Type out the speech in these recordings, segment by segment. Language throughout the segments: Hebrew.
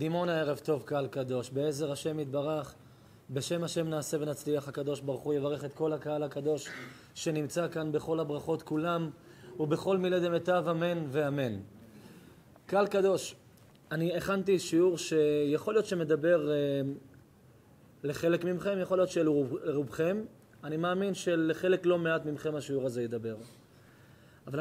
דימונה, ערב טוב, קהל קדוש. בעזר השם יתברך, בשם השם נעשה ונצליח. הקדוש ברוך הוא יברך את כל הקהל הקדוש שנמצא כאן בכל הברכות כולם ובכל מילי דמיטב, אמן ואמן. קהל קדוש, אני הכנתי שיעור שיכול להיות שמדבר לחלק מכם, יכול להיות שלרובכם. אני מאמין שלחלק לא מעט מכם השיעור הזה ידבר. אבל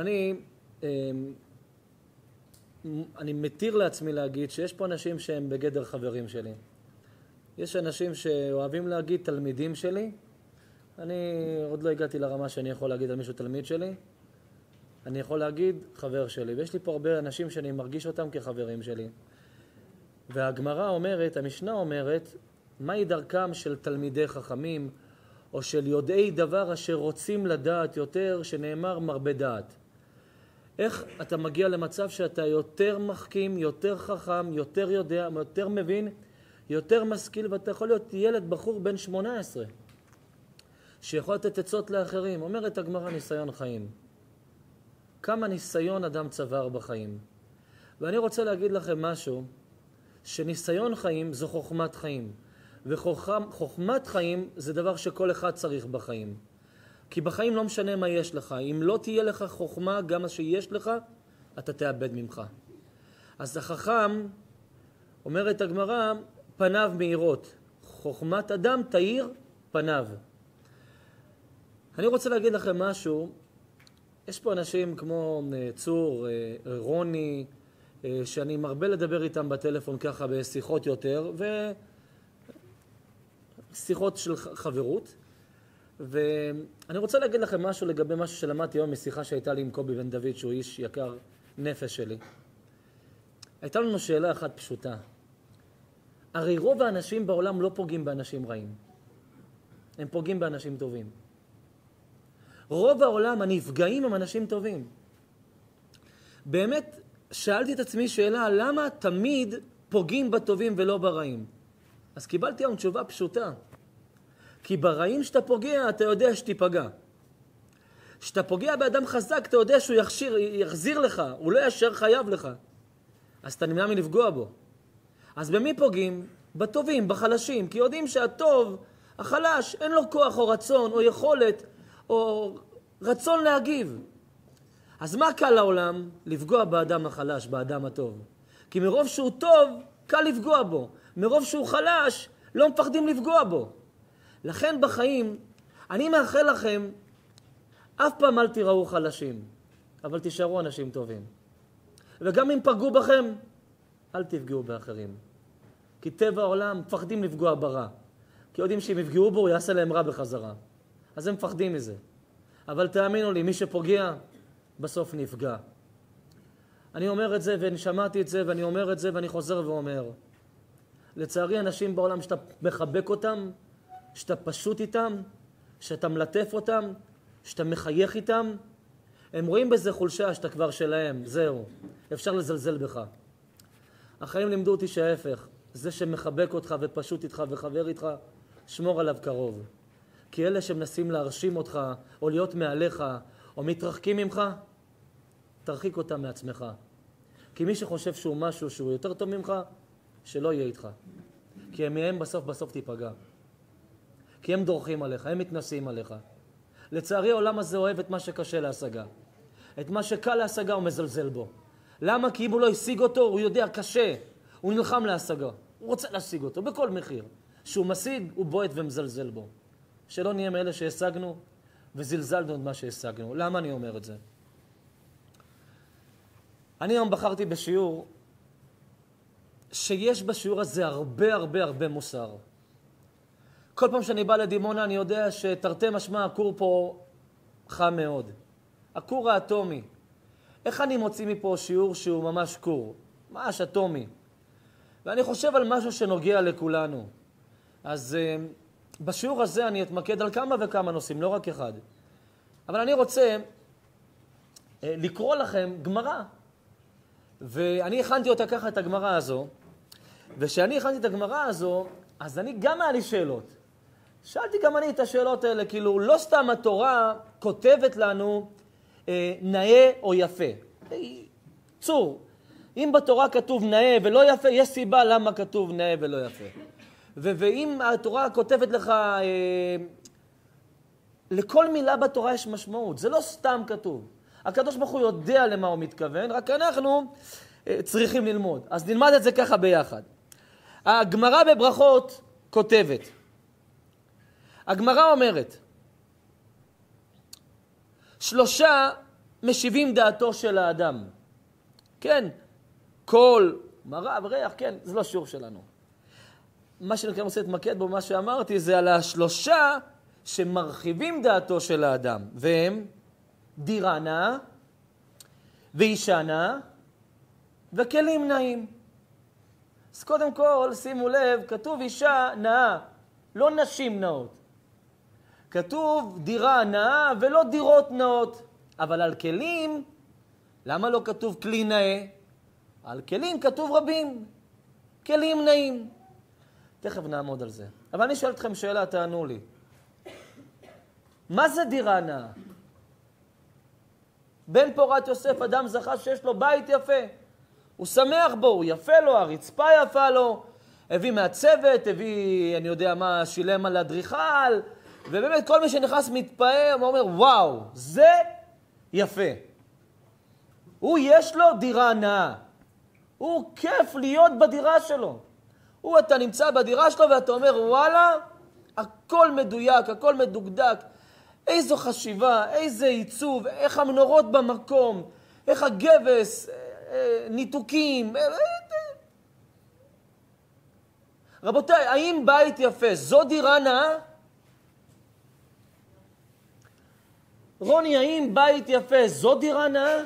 אני מתיר לעצמי להגיד שיש פה אנשים שהם בגדר חברים שלי. יש אנשים שאוהבים להגיד תלמידים שלי. אני עוד לא הגעתי לרמה שאני יכול להגיד על מישהו תלמיד שלי. אני יכול להגיד חבר שלי. ויש לי פה הרבה אנשים שאני מרגיש אותם כחברים שלי. והגמרא אומרת, המשנה אומרת, מהי דרכם של תלמידי חכמים או של יודעי דבר אשר רוצים לדעת יותר, שנאמר מרבה דעת. איך אתה מגיע למצב שאתה יותר מחכים, יותר חכם, יותר יודע, יותר מבין, יותר משכיל, ואתה יכול להיות ילד בחור בן 18 שיכול לתת עצות לאחרים. אומרת הגמרא ניסיון חיים. כמה ניסיון אדם צבר בחיים. ואני רוצה להגיד לכם משהו, שניסיון חיים זו חוכמת חיים. וחוכמת חיים זה דבר שכל אחד צריך בחיים. כי בחיים לא משנה מה יש לך. אם לא תהיה לך חוכמה, גם מה שיש לך, אתה תאבד ממך. אז החכם, אומרת הגמרא, פניו מאירות. חוכמת אדם תאיר פניו. אני רוצה להגיד לכם משהו. יש פה אנשים כמו צור, רוני, שאני מרבה לדבר איתם בטלפון ככה בשיחות יותר, ושיחות של חברות. ואני רוצה להגיד לכם משהו לגבי משהו שלמדתי היום משיחה שהייתה לי עם קובי בן דוד, שהוא איש יקר נפש שלי. הייתה לנו שאלה אחת פשוטה. הרי רוב האנשים בעולם לא פוגעים באנשים רעים. הם פוגעים באנשים טובים. רוב העולם הנפגעים הם אנשים טובים. באמת שאלתי את עצמי שאלה, למה תמיד פוגעים בטובים ולא ברעים? אז קיבלתי היום תשובה פשוטה. כי ברעים שאתה פוגע, אתה יודע שתיפגע. שאתה פוגע באדם חזק, אתה יודע שהוא יחזיר לך, הוא לא ישר חייב לך. אז אתה נמנע מלפגוע בו. אז במי פוגעים? בטובים, בחלשים. כי יודעים שהטוב, החלש, אין לו כוח או רצון או יכולת או רצון להגיב. אז מה קל לעולם? לפגוע באדם החלש, באדם הטוב. כי מרוב שהוא טוב, קל לפגוע בו. מרוב שהוא חלש, לא מפחדים לפגוע בו. לכן בחיים, אני מאחל לכם, אף פעם אל תיראו חלשים, אבל תישארו אנשים טובים. וגם אם פגעו בכם, אל תפגעו באחרים. כי טבע העולם מפחדים לפגוע ברע. כי יודעים שאם יפגעו בו, הוא יעשה להם רע בחזרה. אז הם מפחדים מזה. אבל תאמינו לי, מי שפוגע, בסוף נפגע. אני אומר את זה, ואני שמעתי את זה, ואני אומר את זה, ואני חוזר ואומר. לצערי, אנשים בעולם שאתה מחבק אותם, שאתה פשוט איתם, שאתה מלטף אותם, שאתה מחייך איתם, הם רואים בזה חולשה שאתה כבר שלהם, זהו, אפשר לזלזל בך. החיים לימדו אותי שההפך, זה שמחבק אותך ופשוט איתך וחבר איתך, שמור עליו קרוב. כי אלה שמנסים להרשים אותך, או להיות מעליך, או מתרחקים ממך, תרחיק אותם מעצמך. כי מי שחושב שהוא משהו שהוא יותר טוב ממך, שלא יהיה איתך. כי מהם בסוף תיפגע. כי הם דורכים עליך, הם מתנסים עליך. לצערי העולם הזה אוהב את מה שקשה להשגה. את מה שקל להשגה הוא מזלזל בו. למה? כי אם הוא לא השיג אותו, הוא יודע קשה. הוא נלחם להשגה. הוא רוצה להשיג אותו בכל מחיר. שהוא משיג, הוא בועט ומזלזל בו. שלא נהיה מאלה שהשגנו וזלזלנו את מה שהשגנו. למה אני אומר את זה? אני היום בחרתי בשיעור שיש בשיעור הזה הרבה מוסר. כל פעם שאני בא לדימונה אני יודע שתרתי משמע הכור פה חם מאוד. הכור האטומי. איך אני מוציא מפה שיעור שהוא ממש כור? ממש אטומי. ואני חושב על משהו שנוגע לכולנו. אז בשיעור הזה אני אתמקד על כמה וכמה נושאים, לא רק אחד. אבל אני רוצה לקרוא לכם גמרא. ואני הכנתי אותה ככה, את הגמרא הזו. ושאני הכנתי את הגמרא הזו, אז אני גם היה לי שאלות. שאלתי גם אני את השאלות האלה, כאילו לא סתם התורה כותבת לנו נאה או יפה. צור, אם בתורה כתוב נאה ולא יפה, יש סיבה למה כתוב נאה ולא יפה. ואם התורה כותבת לך, לכל מילה בתורה יש משמעות. זה לא סתם כתוב. הקדוש ברוך הוא יודע למה הוא מתכוון, רק אנחנו צריכים ללמוד. אז נלמד את זה ככה ביחד. הגמרא בברכות כותבת. הגמרא אומרת, 3 משיבים דעתו של האדם. כן, קול, מראה וריח, כן, זה לא שיעור שלנו. מה שאני רוצה להתמקד בו, מה שאמרתי, זה על 3 שמרחיבים דעתו של האדם. והם דירה נאה, ואישה נאה, וכלים נאים. אז קודם כל, שימו לב, כתוב אישה נאה, לא נשים נאות. כתוב דירה נאה ולא דירות נאות. אבל על כלים, למה לא כתוב כלי נאה? על כלים כתוב רבים, כלים נאים. תכף נעמוד על זה. אבל אני שואל אתכם שאלה, תענו לי. מה זה דירה נאה? בן פורת יוסף, אדם זכה שיש לו בית יפה. הוא שמח בו, הוא יפה לו, הרצפה יפה לו. הביא מהצוות, הביא, אני יודע מה, שילם על אדריכל. ובאמת כל מי שנכנס מתפעם, הוא אומר, וואו, זה יפה. הוא יש לו דירה נאה. הוא כיף להיות בדירה שלו. אתה נמצא בדירה שלו ואתה אומר, וואלה, הכל מדויק, הכל מדוקדק. איזו חשיבה, איזה עיצוב, איך המנורות במקום, איך הגבס, ניתוקים. רבותיי, האם בית יפה זו דירה נאה? רוני, האם בית יפה זו דירה נאה?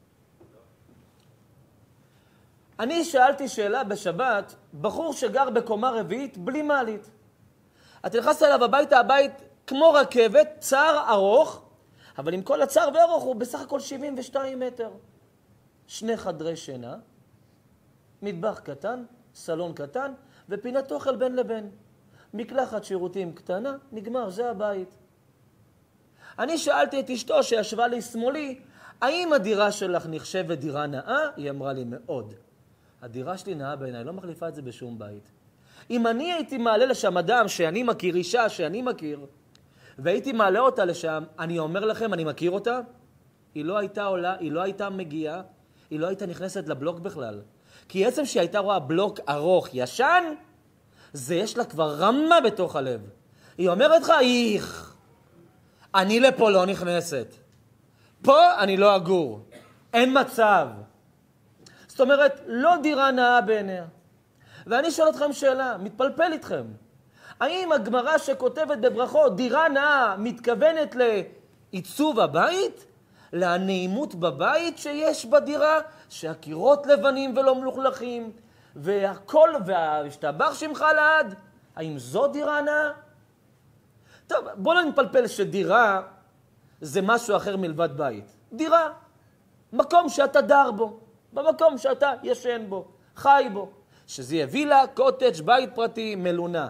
אני שאלתי שאלה בשבת, בחור שגר בקומה רביעית בלי מעלית. אתה נכנסת אליו הביתה, הבית כמו רכבת, צר ארוך, אבל עם כל הצר וארוך הוא בסך הכל 72 מטר. 2 חדרי שינה, מטבח קטן, סלון קטן, ופינת אוכל בין לבין. מקלחת שירותים קטנה, נגמר, זה הבית. אני שאלתי את אשתו שישבה לי שמאלי, האם הדירה שלך נחשבת דירה נאה? היא אמרה לי מאוד. הדירה שלי נאה בעיניי, לא מחליפה את זה בשום בית. אם אני הייתי מעלה לשם אדם שאני מכיר, אישה שאני מכיר, והייתי מעלה אותה לשם, אני אומר לכם, אני מכיר אותה, היא לא הייתה עולה, היא לא הייתה מגיעה, היא לא הייתה נכנסת לבלוק בכלל. כי עצם שהיא הייתה רואה בלוק ארוך, ישן, זה יש לה כבר רמה בתוך הלב. היא אומרת לך, אני לפה לא נכנסת. פה אני לא אגור. אין מצב. זאת אומרת, לא דירה נאה בעיניה. ואני שואל אתכם שאלה, מתפלפל איתכם. האם הגמרא שכותבת בברכות, דירה נאה, מתכוונת לעיצוב הבית? לנעימות בבית שיש בדירה? שהקירות לבנים ולא מלוכלכים? והכל, והשתבח שמך לעד? האם זו דירה נאה? טוב, בוא לא נתפלפל שדירה זה משהו אחר מלבד בית. דירה, מקום שאתה דר בו, במקום שאתה ישן בו, חי בו. שזה יהיה וילה, קוטג', בית פרטי, מלונה.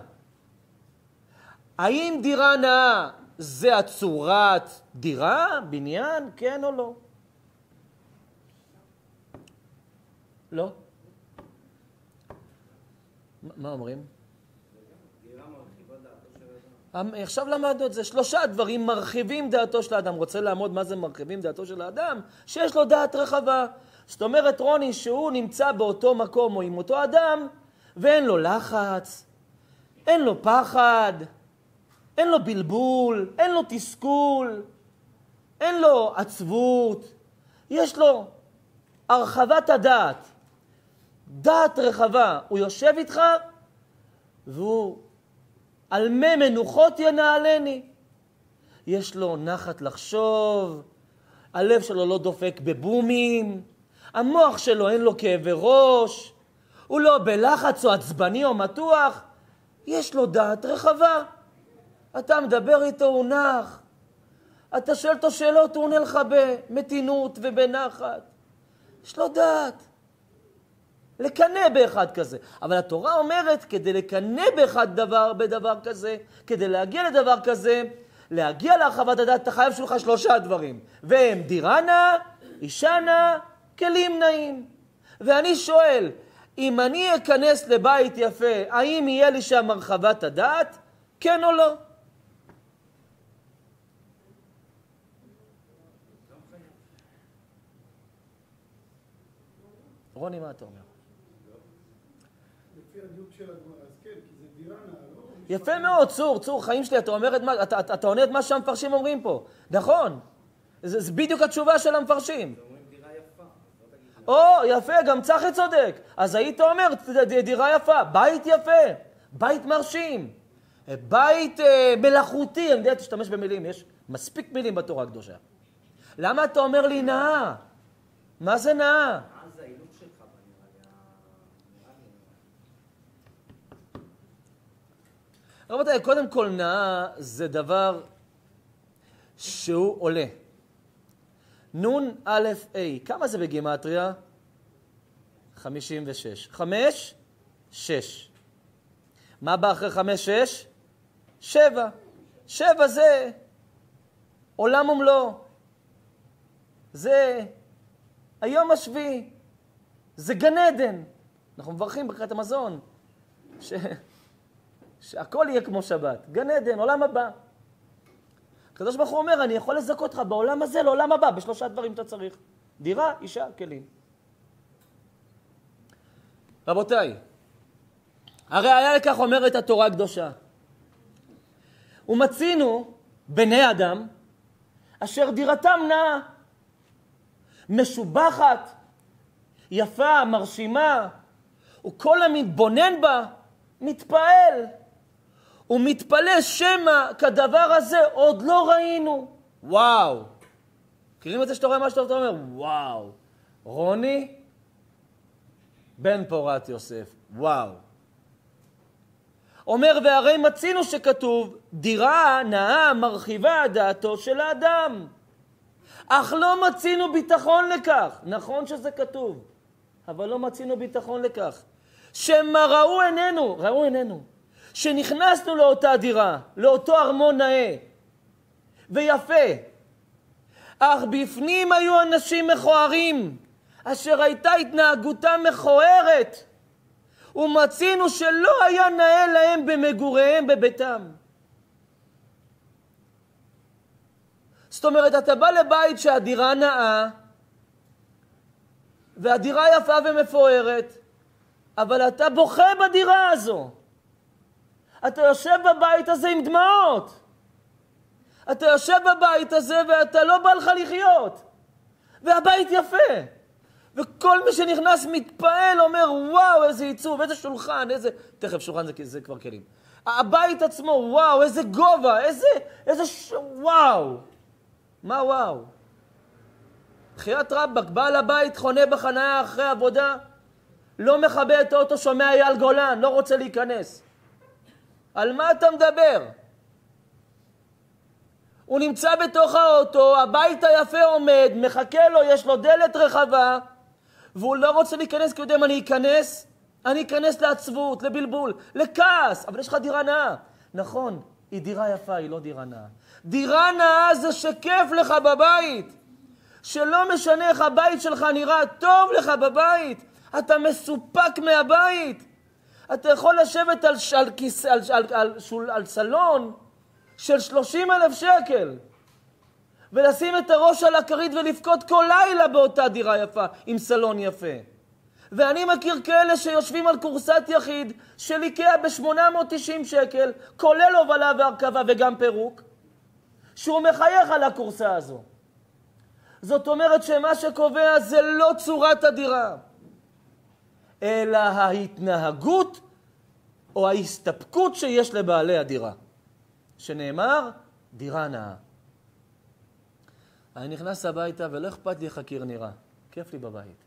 האם דירה נאה זה הצורת דירה, בניין, כן או לא? לא? מה אומרים? דירה מרחיבה דעתו של האדם. עכשיו למדנו את זה. 3 דברים מרחיבים דעתו של האדם. רוצה לעמוד מה זה מרחיבים דעתו של האדם? שיש לו דעת רחבה. זאת אומרת, רוני, שהוא נמצא באותו מקום או עם אותו אדם, ואין לו לחץ, אין לו פחד, אין לו בלבול, אין לו תסכול, אין לו עצבות. יש לו הרחבת הדעת, דעת רחבה. הוא יושב איתך, והוא על מי מנוחות ינעלני. יש לו נחת לחשוב, הלב שלו לא דופק בבומים, המוח שלו אין לו כאבי ראש, הוא לא בלחץ או עצבני או מתוח, יש לו דעת רחבה. אתה מדבר איתו, הוא נח. אתה שואל אותו שאלות, הוא עונה לך במתינות ובנחת. יש לו דעת. לקנא באחד כזה. אבל התורה אומרת, כדי לקנא בדבר כזה, כדי להגיע לדבר כזה, להגיע להרחבת הדעת, אתה חייב שלך 3 דברים. והם דירה נאה, אישה נאה, כלים נאים. ואני שואל, אם אני אכנס לבית יפה, האם יהיה לי שם הרחבת הדעת? כן או לא? רוני, מה אתה אומר? לפי הדיוק של הגמרא, אז כן, כי זה דירה נאה, לא? יפה מאוד, צור, חיים שלי, אתה עונה את מה שהמפרשים אומרים פה. נכון, זה בדיוק התשובה של המפרשים. אומרים דירה יפה. או, יפה, גם צחי צודק. אז היית אומר, דירה יפה, בית יפה, בית מרשים, בית מלאכותי, אני יודע, תשתמש במילים, יש מספיק מילים בתורה הקדושה. למה אתה אומר לי נאה? מה זה נאה? אז ההילוך שלך נראה לי... רבותיי, קודם כל נאה זה דבר שהוא עולה. נון א' A, כמה זה בגימטריה? 56. 5, 6. מה בא אחרי 5, 6? 7. 7 זה עולם ומלואו. זה היום השביעי. זה גן עדן. אנחנו מברכים ברכת המזון. שהכל יהיה כמו שבת. גן עדן, עולם הבא. הקדוש ברוך הוא אומר, אני יכול לזכות אותך בעולם הזה לעולם הבא, בשלושה דברים אתה צריך. דירה, אישה, כלים. רבותיי, הרי היה לכך אומרת התורה הקדושה. ומצינו בני אדם, אשר דירתם נאה, משובחת, יפה, מרשימה, וכל המתבונן בה, מתפעל. ומתפלא שמה כדבר הזה עוד לא ראינו. וואו. מכירים את זה שאתה רואה מה שאתה אומר? וואו. רוני, בן פורת יוסף. וואו. אומר, והרי מצינו שכתוב, דירה נאה מרחיבה דעתו של האדם. אך לא מצינו ביטחון לכך. נכון שזה כתוב, אבל לא מצינו ביטחון לכך. שמה ראו עינינו. שנכנסנו לאותה דירה, לאותו ארמון נאה ויפה, אך בפנים היו אנשים מכוערים, אשר הייתה התנהגותם מכוערת, ומצינו שלא היה נאה להם במגוריהם בביתם. זאת אומרת, אתה בא לבית שהדירה נאה, והדירה יפה ומפוארת, אבל אתה בוכה בדירה הזו. אתה יושב בבית הזה עם דמעות. אתה יושב בבית הזה ואתה לא בא לך לחיות. והבית יפה. וכל מי שנכנס מתפעל, אומר, וואו, איזה עיצוב, איזה שולחן, איזה... תכף, שולחן זה כבר כלים. הבית עצמו, וואו, איזה גובה, וואו. מה וואו? בחיית רבק, בעל הבית חונה בחניה אחרי עבודה, לא מכבה את האוטו, שומע אייל גולן, לא רוצה להיכנס. על מה אתה מדבר? הוא נמצא בתוך האוטו, הבית היפה עומד, מחכה לו, יש לו דלת רחבה, והוא לא רוצה להיכנס, כי הוא יודע אם אני אכנס לעצבות, לבלבול, לכעס, אבל יש לך דירה נאה. נכון, היא דירה יפה, היא לא דירה נאה. דירה נאה זה שכיף לך בבית, שלא משנה איך הבית שלך נראה, טוב לך בבית, אתה מסופק מהבית. אתה יכול לשבת על סלון של 30,000 שקל, ולשים את הראש על הכרית ולפקוד כל לילה באותה דירה יפה, עם סלון יפה. ואני מכיר כאלה שיושבים על קורסת יחיד של איקאה ב-890 שקל, כולל הובלה והרכבה וגם פירוק, שהוא מחייך על הקורסה הזו. זאת אומרת שמה שקובע זה לא צורת הדירה, אלא ההתנהגות או ההסתפקות שיש לבעלי הדירה. שנאמר, דירה נאה. אני נכנס הביתה ולא אכפת לי איך הקיר נראה. כיף לי בבית.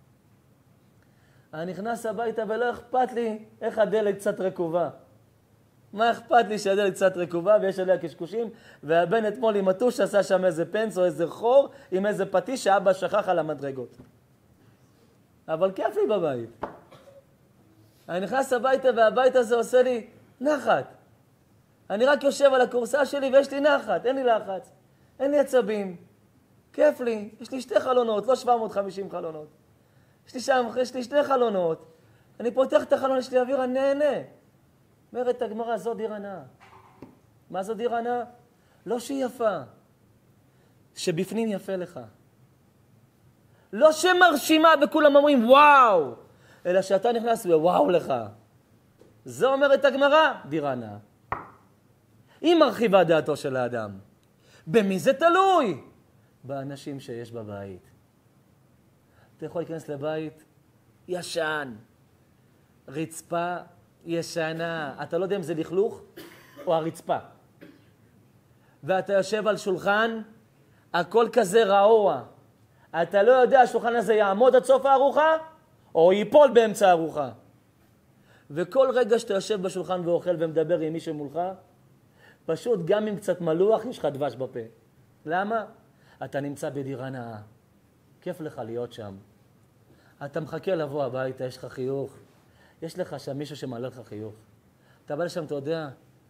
אני נכנס הביתה ולא אכפת לי איך הדלת קצת רקובה. מה אכפת לי שהדלת קצת רקובה ויש עליה קשקושים, והבן אתמול עם הטוש עשה שם איזה פנס או איזה חור עם איזה פטיש שאבא שכח על המדרגות. אבל כיף לי בבית. אני נכנס הביתה והבית הזה עושה לי נחת. אני רק יושב על הקורסה שלי ויש לי נחת, אין לי לחץ, אין לי עצבים. כיף לי, יש לי 2 חלונות, לא 750 חלונות. יש לי שני חלונות, אני פותח את החלון, יש לי אוויר, אני נהנה. אומרת הגמרא, זו דירה נאה. מה זו דירה נאה? לא שהיא יפה, שבפנים יפה לך. לא שמרשימה וכולם אומרים וואו, אלא שאתה נכנס ווואו לך. זו אומרת הגמרא, דירה נאה. היא מרחיבה דעתו של האדם. במי זה תלוי? באנשים שיש בבית. אתה יכול להיכנס לבית ישן, רצפה ישנה, אתה לא יודע אם זה לכלוך או הרצפה. ואתה יושב על שולחן, הכל כזה רעוע. אתה לא יודע השולחן הזה יעמוד עד סוף הארוחה, או ייפול באמצע הארוחה. וכל רגע שאתה יושב בשולחן ואוכל ומדבר עם מישהו מולך, פשוט גם אם קצת מלוח, יש לך דבש בפה. למה? אתה נמצא בדירה נאה. כיף לך להיות שם. אתה מחכה לבוא הביתה, יש לך חיוך. יש לך שם מישהו שמעלה לך חיוך. אתה בא לשם, אתה יודע,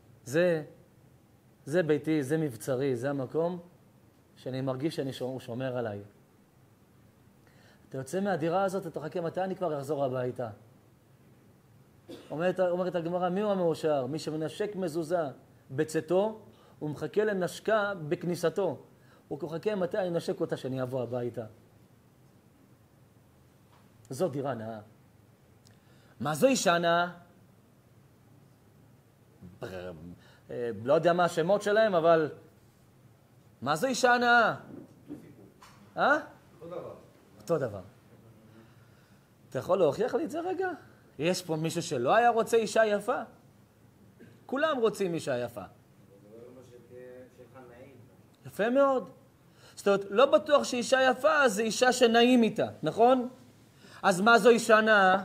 זה ביתי, זה מבצרי, זה המקום שאני מרגיש שאני שומר עליי. אתה יוצא מהדירה הזאת, אתה חכה מתי אני כבר אחזור הביתה. אומרת הגמרא, מי הוא המאושר? מי שמנשק מזוזה בצאתו, הוא מחכה לנשקה בכניסתו. הוא מחכה מתי אני נשק אותה שאני אבוא הביתה. זו דירה נאה. מה זו אישה נאה? לא יודע מה השמות שלהם, אבל מה זו אישה נאה? אותו דבר. אתה יכול להוכיח לי את זה רגע? יש פה מישהו שלא היה רוצה אישה יפה? כולם רוצים אישה יפה. יפה מאוד. זאת אומרת, לא בטוח שאישה יפה זה אישה שנעים איתה, נכון? אז מה זו אישה נאה?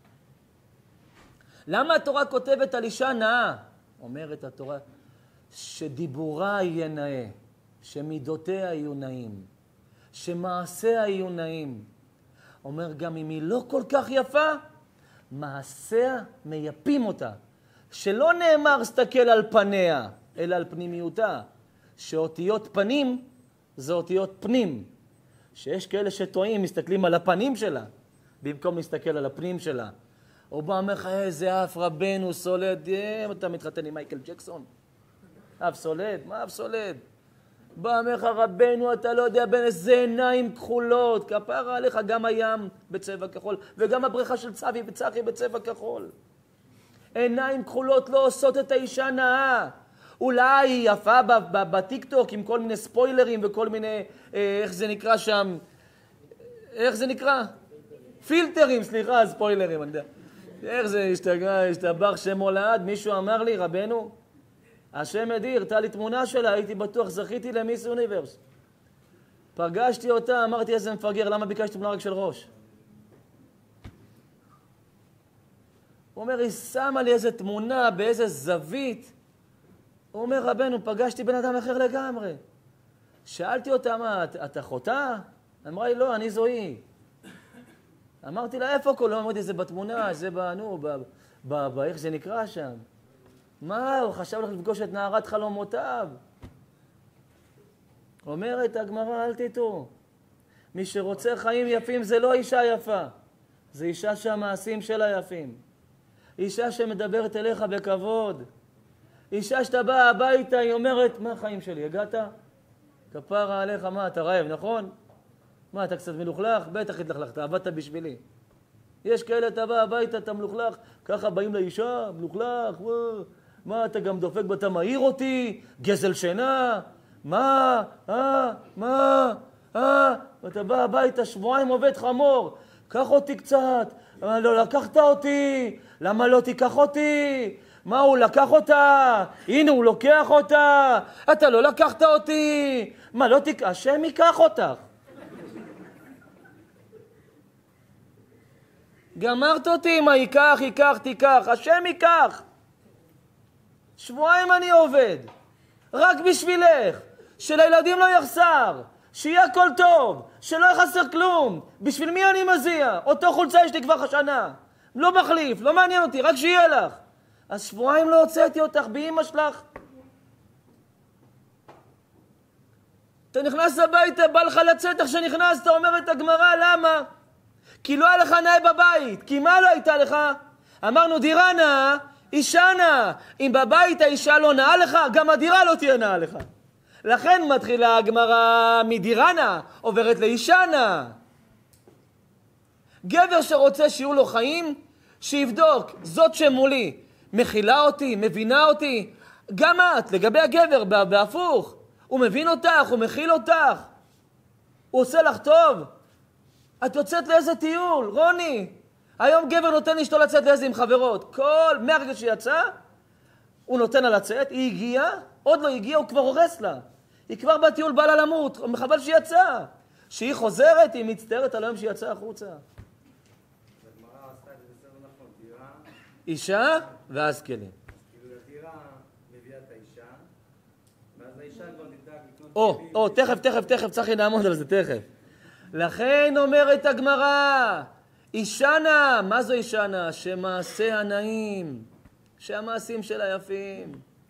למה התורה כותבת על אישה נאה? אומרת התורה, שדיבורה יהיה נאה, שמידותיה יהיו נאים, שמעשיה יהיו נאים. אומר גם אם היא לא כל כך יפה, מעשיה מייפים אותה. שלא נאמר סתכל על פניה, אלא על פנימיותה. שאותיות פנים זה אותיות פנים. שיש כאלה שטועים, מסתכלים על הפנים שלה, במקום להסתכל על הפנים שלה. או בא אומר לך, איזה אף רבנו סולד, אתה מתחתן עם מייקל ג'קסון? אף סולד? מה אף סולד? בא אומר לך, רבנו, אתה לא יודע בין איזה עיניים כחולות, כפרה עליך גם הים בצבע כחול, וגם הבריכה של צבי וצחי בצבע כחול. עיניים כחולות לא עושות את האישה נאה. אולי היא יפה בטיקטוק עם כל מיני ספוילרים וכל מיני, איך זה נקרא שם? איך זה נקרא? פילטרים, סליחה, ספוילרים, אני יודע. איך זה השתבח שם הולד? מישהו אמר לי, רבנו, השם עדי, הרתה לי תמונה שלה, הייתי בטוח, זכיתי למיס אוניברס. פגשתי אותה, אמרתי, איזה מפגר, למה ביקשתי תמונה רק של ראש? הוא אומר, היא שמה לי איזה תמונה באיזה זווית. הוא אומר, רבנו, פגשתי בן אדם אחר לגמרי. שאלתי אותה, מה, את אחותה? אמרה לי, לא, אני זוהי. אמרתי לה, איפה כל? אמרתי, זה בתמונה, זה בנו, איך זה נקרא שם. מה, הוא חשב לך לפגוש את נערת חלומותיו. אומרת הגמרא, אל תטעו. מי שרוצה חיים יפים זה לא אישה יפה. זה אישה שהמעשים שלה יפים. אישה שמדברת אליך בכבוד. אישה שאתה בא הביתה, היא אומרת, מה החיים שלי, הגעת? כפרה עליך, מה, אתה רעב, נכון? מה, אתה קצת מלוכלך? בטח התלכלכת, עבדת בשבילי. יש כאלה, אתה בא הביתה, אתה מלוכלך, ככה באים לאישה, מלוכלך, מה, אתה גם דופק בה, אתה מעיר אותי, גזל שינה, מה, ואתה בא הביתה, שבועיים עובד חמור, קח אותי קצת, לא לקחת אותי, למה לא תיקח אותי? מה, הוא לקח אותה? הנה, הוא לוקח אותה. אתה לא לקחת אותי. מה, לא תיקח? השם ייקח אותך. גמרת אותי, מה ייקח, תיקח. השם ייקח. שבועיים אני עובד. רק בשבילך. שלילדים לא יחסר. שיהיה הכל טוב. שלא יחסר כלום. בשביל מי אני מזיע? אותו חולצה יש לי כבר שנה. לא מחליף, לא מעניין אותי, רק שיהיה לך. אז שבועיים לא הוצאתי אותך באמא שלך. אתה נכנס הביתה, בא לך לצאת איך שנכנסת, אומרת הגמרא, למה? כי לא היה לך נאה בבית. כי מה לא הייתה לך? אמרנו דירה נאה, אישה נאה. אם בבית האישה לא נאה לך, גם הדירה לא תהיה נאה לך. לכן מתחילה הגמרא מדירה נאה, עוברת לאישה נאה. גבר שרוצה שיהיו לו חיים, שיבדוק, זאת שמולי, מכילה אותי, מבינה אותי. גם את, לגבי הגבר, בהפוך. הוא מבין אותך, הוא מכיל אותך. הוא עושה לך טוב. את יוצאת לאיזה טיול, רוני. היום גבר נותן אשתו לצאת לאיזה עם חברות. מהרגע שיצא, הוא נותן לה לצאת, היא הגיעה, עוד לא הגיעה, הוא כבר הורס לה. היא כבר בטיול בא לה למות, מחבל שיצא. שהיא חוזרת, היא מצטערת על היום שיצא החוצה. הגמרא עשתה את זה בסדר נכון, דירה... אישה ואז כלים. כאילו הדירה מביאה את האישה, ואז האישה כבר תדאג לקנות... תכף, צריכים לעמוד על זה, תכף. לכן אומרת הגמרא, אישה נאה, מה זו אישה נאה? שמעשה הנאים, שהמעשים שלה יפים.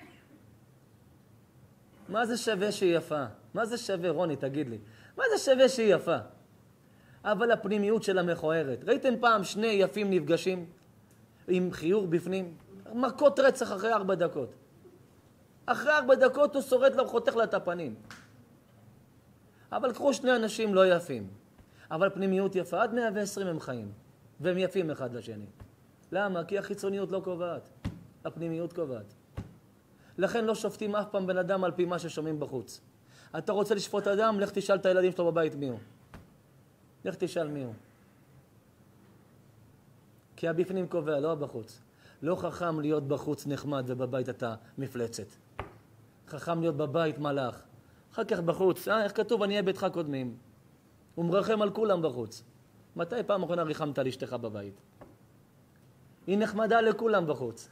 מה זה שווה שהיא יפה? מה זה שווה, רוני, תגיד לי? מה זה שווה שהיא יפה? אבל הפנימיות שלה מכוערת. ראיתם פעם שני יפים נפגשים עם חיוך בפנים? מכות רצח אחרי 4 דקות. אחרי 4 דקות הוא שורט לה וחותך לה את הפנים. אבל קחו שני אנשים לא יפים. אבל פנימיות יפה, עד 120 הם חיים. והם יפים אחד לשני. למה? כי החיצוניות לא קובעת. הפנימיות קובעת. לכן לא שופטים אף פעם בן אדם על פי מה ששומעים בחוץ. אתה רוצה לשפוט אדם, לך תשאל את הילדים שלו בבית מי הוא. לך תשאל מי הוא. כי הבפנים קובע, לא בחוץ. לא חכם להיות בחוץ נחמד ובבית אתה מפלצת. חכם להיות בבית מלאך. אחר כך בחוץ, איך כתוב? אני אהיה ביתך קודמים. הוא מרחם על כולם בחוץ. מתי פעם אחרונה ריחמת על אשתך בבית? היא נחמדה לכולם בחוץ.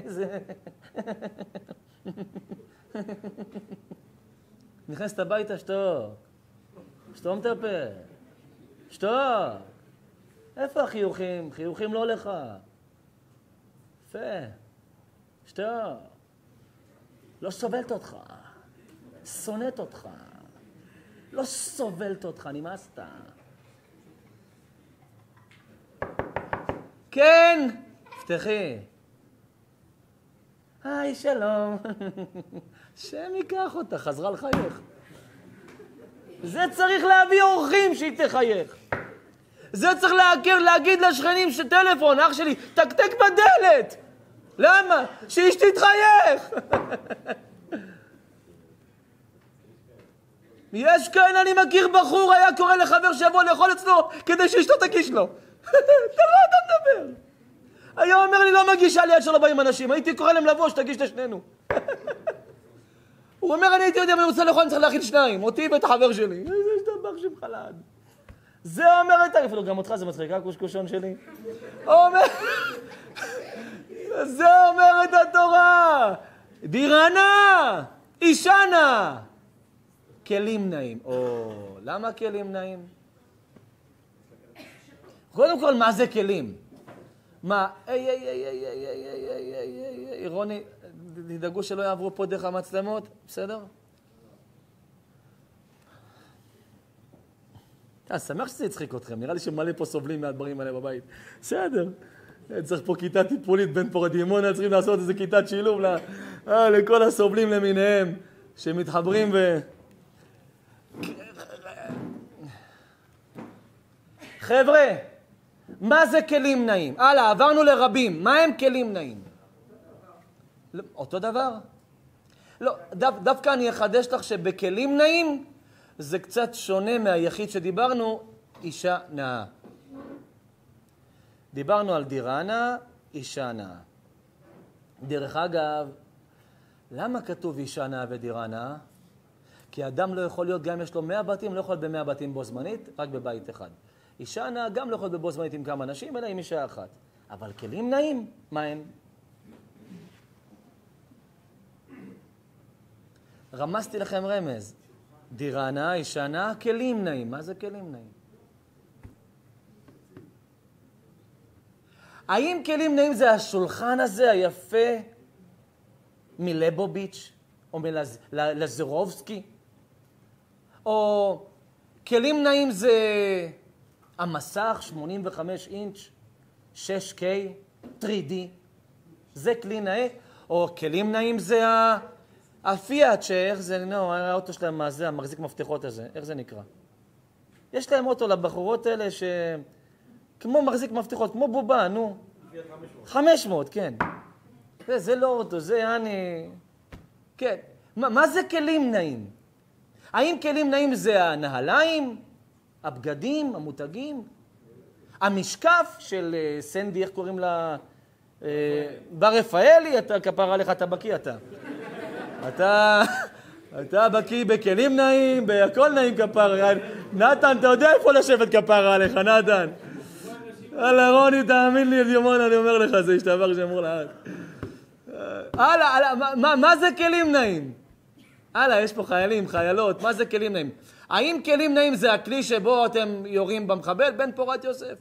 נכנסת הביתה, שתוק. שתום את הפה. שתוק. איפה החיוכים? חיוכים לא לך. יפה. שתוק. לא סובלת אותך. שונאת אותך. לא סובלת אותך, נמאסת. כן, פתחי. היי, שלום. שם ייקח אותה, חזרה לחייך. זה צריך להביא אורחים שהיא תחייך. זה צריך להגיד לשכנים שטלפון, אח שלי, תקתק בדלת. למה? שאשתי תחייך. יש כאן, אני מכיר בחור, היה קורא לחבר שיבוא לאכול אצלו כדי שאשתו תגיש לו. אתה מדבר. היה אומר לי, לא מגישה ליד שלא באים אנשים, הייתי קורא להם לבוא שתגיש לשנינו. הוא אומר, אני הייתי יודע, אני רוצה לאכול, אני צריך להכין 2, אותי ואת החבר שלי. איזה שתבח שם חלד. זה אומר את אפילו גם אותך זה מצחיקה, קושקושון שלי. זה אומרת התורה. דירה נאה, אישה נאה. כלים נאים. למה כלים נאים? קודם כל, מה זה כלים? מה? רוני, תדאגו שלא יעברו פה דרך המצלמות, בסדר? שמח שזה יצחיק אתכם, נראה לי שמלא פה סובלים מהדברים האלה בבית. בסדר. צריך פה כיתה טיפולית בין פורדימונה, צריכים לעשות איזה כיתת שילוב לכל הסובלים למיניהם, שמתחברים חבר'ה, מה זה כלים נאים? הלאה, עברנו לרבים. מה הם כלים נאים? אותו דבר? לא, דווקא אני אחדש לך שבכלים נאים זה קצת שונה מהיחיד שדיברנו, אישה נאה. דיברנו על דירה נאה, אישה נאה. דרך אגב, למה כתוב אישה נאה ודירה נאה? כי אדם לא יכול להיות, גם אם יש לו 100 בתים, לא יכול להיות ב100 בתים בו זמנית, רק בבית אחד. אישה נאה גם לא יכול להיות בו זמנית עם כמה אנשים, אלא עם אישה אחת. אבל כלים נאים, מה הם? רמזתי לכם רמז. דירה נאה, אישה נאה, כלים נאים. מה זה כלים נאים? האם כלים נאים זה השולחן הזה היפה מלבוביץ' או מלזרובסקי? או כלים נאים זה המסך 85 אינץ', 6K, 3D, זה כלי נאה, או כלים נאים זה הפיאט, שאיך זה, האוטו שלהם, מה זה, המחזיק מפתחות הזה, איך זה נקרא? יש להם אוטו לבחורות האלה כמו מחזיק מפתחות, כמו בובה, נו. 500, כן. זה לא אוטו, זה אני... כן. מה זה כלים נאים? האם כלים נאים זה הנהליים, הבגדים, המותגים? המשקף של סנדי, איך קוראים לה? בר רפאלי, אתה כפר עליך, אתה בקיא אתה. אתה בקיא בכלים נאים, בהכל נאים כפר. נתן, אתה יודע איפה לשבת כפר עליך, נתן. הלאה, רוני, תאמין לי, יומון, אני אומר לך, זה ישתבר שאמור לאט. הלאה, מה זה כלים נאים? הלאה, יש פה חיילים, חיילות, מה זה כלים נאים? האם כלים נאים זה הכלי שבו אתם יורים במחבל? בן פורת יוסף.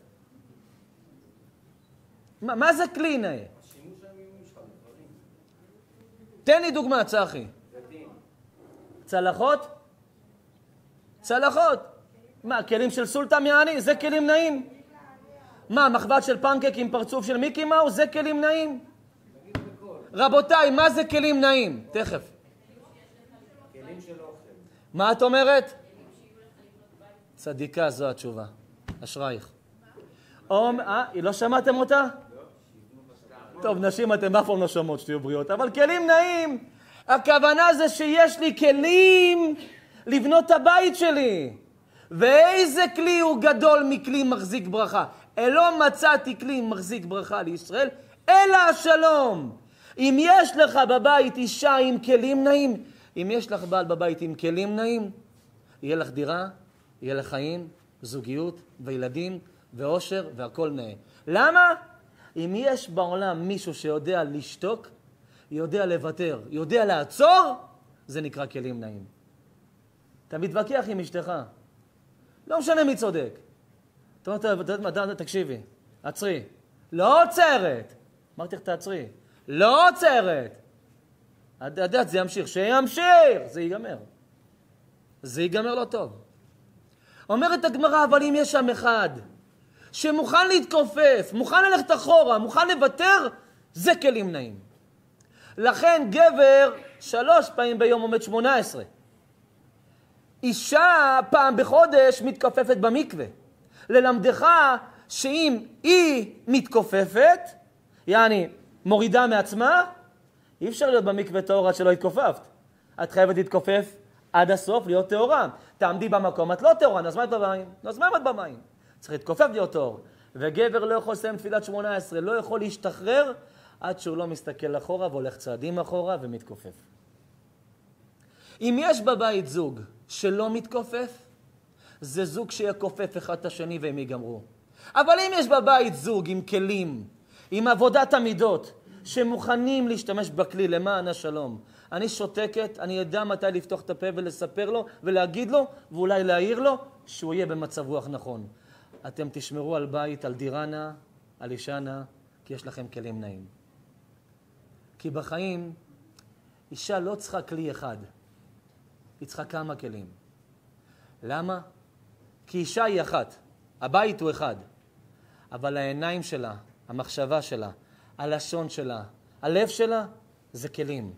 מה זה כלי נאה? השימוש המימון שלך בדברים. תן לי דוגמה, צחי. צלחות? צלחות. מה, כלים של סולטם יעני? זה כלים נאים. מה, מחבת של פנקק עם פרצוף של מיקי מאוס? זה כלים נאים. רבותיי, מה זה כלים נאים? תכף. כלים של אוכל. מה את אומרת? צדיקה, זו התשובה. אשרייך. לא שמעתם אותה? טוב, נשים אתם אף פעם לא שמעות, שתהיו בריאות. אבל כלים נאים, הכוונה זה שיש לי כלים לבנות את הבית שלי. ואיזה כלי הוא גדול מכלי מחזיק ברכה? לא מצאתי כלי מחזיק ברכה לישראל, אלא השלום. אם יש לך בבית אישה עם כלים נאים, אם יש לך בעל בבית עם כלים נאים, יהיה לך דירה, יהיה לך חיים, זוגיות וילדים ואושר והכל נאה. למה? אם יש בעולם מישהו שיודע לשתוק, יודע לוותר, יודע לעצור, זה נקרא כלים נאים. אתה מתווכח עם אשתך. לא משנה מי צודק. תקשיבי, עצרי. לא עוצרת. אמרתי לך, תעצרי. לא עוצרת. יודעת, זה ימשיך. שימשיך! זה ייגמר. זה ייגמר לא טוב. אומרת הגמרא, אבל אם יש שם אחד שמוכן להתכופף, מוכן ללכת אחורה, מוכן לוותר, זה כלים נאים. לכן גבר 3 פעמים ביום עומד 18. אישה פעם בחודש מתכופפת במקווה. ללמדך שאם היא מתכופפת, יעני מורידה מעצמה, אי אפשר להיות במקווה טהורה עד שלא התכופפת. את חייבת להתכופף עד הסוף, להיות טהורה. תעמדי במקום, את לא טהורה, אז מה את במים? אז מה את במים? צריך להתכופף להיות טהור. וגבר לא יכול לסיים תפילת 18, לא יכול להשתחרר עד שהוא לא מסתכל אחורה והולך צעדים אחורה ומתכופף. אם יש בבית זוג שלא מתכופף, זה זוג שיקופף אחד את השני והם ייגמרו. אבל אם יש בבית זוג עם כלים, עם עבודת המידות, שמוכנים להשתמש בכלי למען השלום, אני שותקת, אני יודע מתי לפתוח את הפה ולספר לו ולהגיד לו, ואולי להעיר לו, שהוא יהיה במצב רוח נכון. אתם תשמרו על בית, על דירנה, על אישנה, כי יש לכם כלים נאים. כי בחיים, אישה לא צריכה כלי אחד, היא צריכה כמה כלים. למה? כי אישה היא אחת, הבית הוא אחד, אבל העיניים שלה, המחשבה שלה, הלשון שלה, הלב שלה, זה כלים.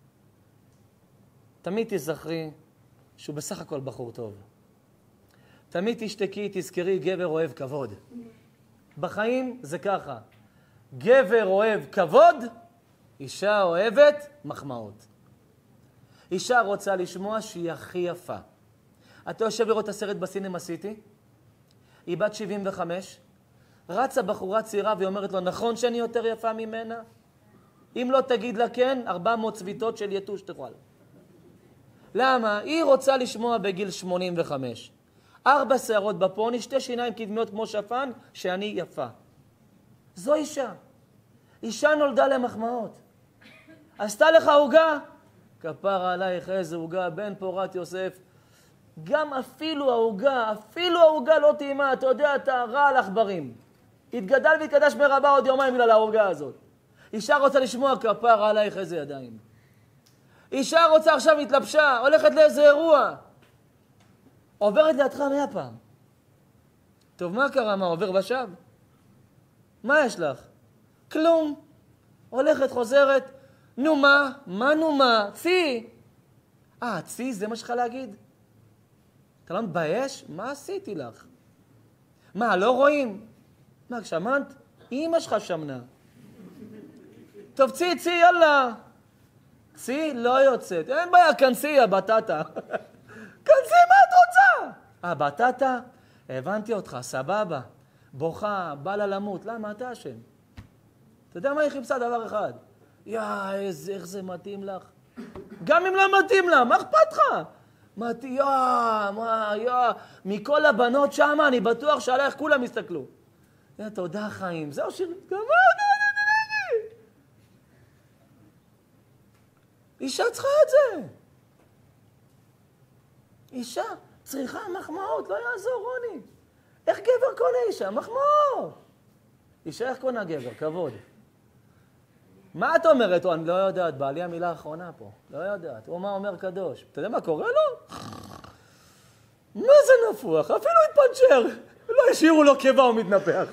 תמיד תזכרי שהוא בסך הכל בחור טוב. תמיד תשתקי, תזכרי, גבר אוהב כבוד. בחיים זה ככה. גבר אוהב כבוד, אישה אוהבת מחמאות. אישה רוצה לשמוע שהיא הכי יפה. אתה יושב לראות את הסרט בסינמה סיטי, היא בת 75, רצה בחורה צעירה והיא אומרת לו, נכון שאני יותר יפה ממנה? אם לא תגיד לה כן, 400 צביתות של יתוש תאכל. למה? היא רוצה לשמוע בגיל 85. 4 שערות בפוני, 2 שיניים קדמיות כמו שפן, שאני יפה. זו אישה. אישה נולדה למחמאות. עשתה לך הוגה? כפר עלייך איזה הוגה, בן פורת יוסף. גם אפילו ההוגה לא תאימה, אתה יודע, אתה רע על עכברים. התגדל והתקדש ברבה עוד יומיים בגלל ההוגה הזאת. אישה רוצה לשמוע כפר עלייך איזה ידיים. אישה רוצה עכשיו התלבשה, הולכת לאיזה אירוע. עוברת לידך 100 פעם. טוב, מה קרה? מה, עובר ושב? מה יש לך? כלום. הולכת, חוזרת. נו מה? מה נו מה? צי. צי, זה מה שלך להגיד? אתה לא מתבייש? מה עשיתי לך? מה, לא רואים? מה, שמנת? אמא שלך שמנה. טוב, צי, צי, יאללה. צי, לא יוצאת. אין בעיה, כנסי, הבטטה. כנסי, מה את רוצה? בטטה? הבנתי אותך, סבבה. בוכה, בא לה למות. למה? אתה אשם. אתה יודע מה היא חיפשה? דבר אחד. איך זה מתאים לך? גם אם לא מתאים לה, מה אכפת לך? מכל הבנות שם, אני בטוח שעלייך כולם יסתכלו. תודה חיים, זהו שיר... אישה צריכה את זה. אישה צריכה מחמאות, לא יעזור רוני. איך גבר קונה אישה? מחמאות. אישה איך קונה גבר? כבוד. מה את אומרת? אני לא יודעת, בעלי המילה האחרונה פה. לא יודעת. הוא מה אומר קדוש. אתה יודע מה קורה לו? מה זה נפוח? אפילו התפנצ'ר. לא השאירו לו קבע, הוא מתנפח.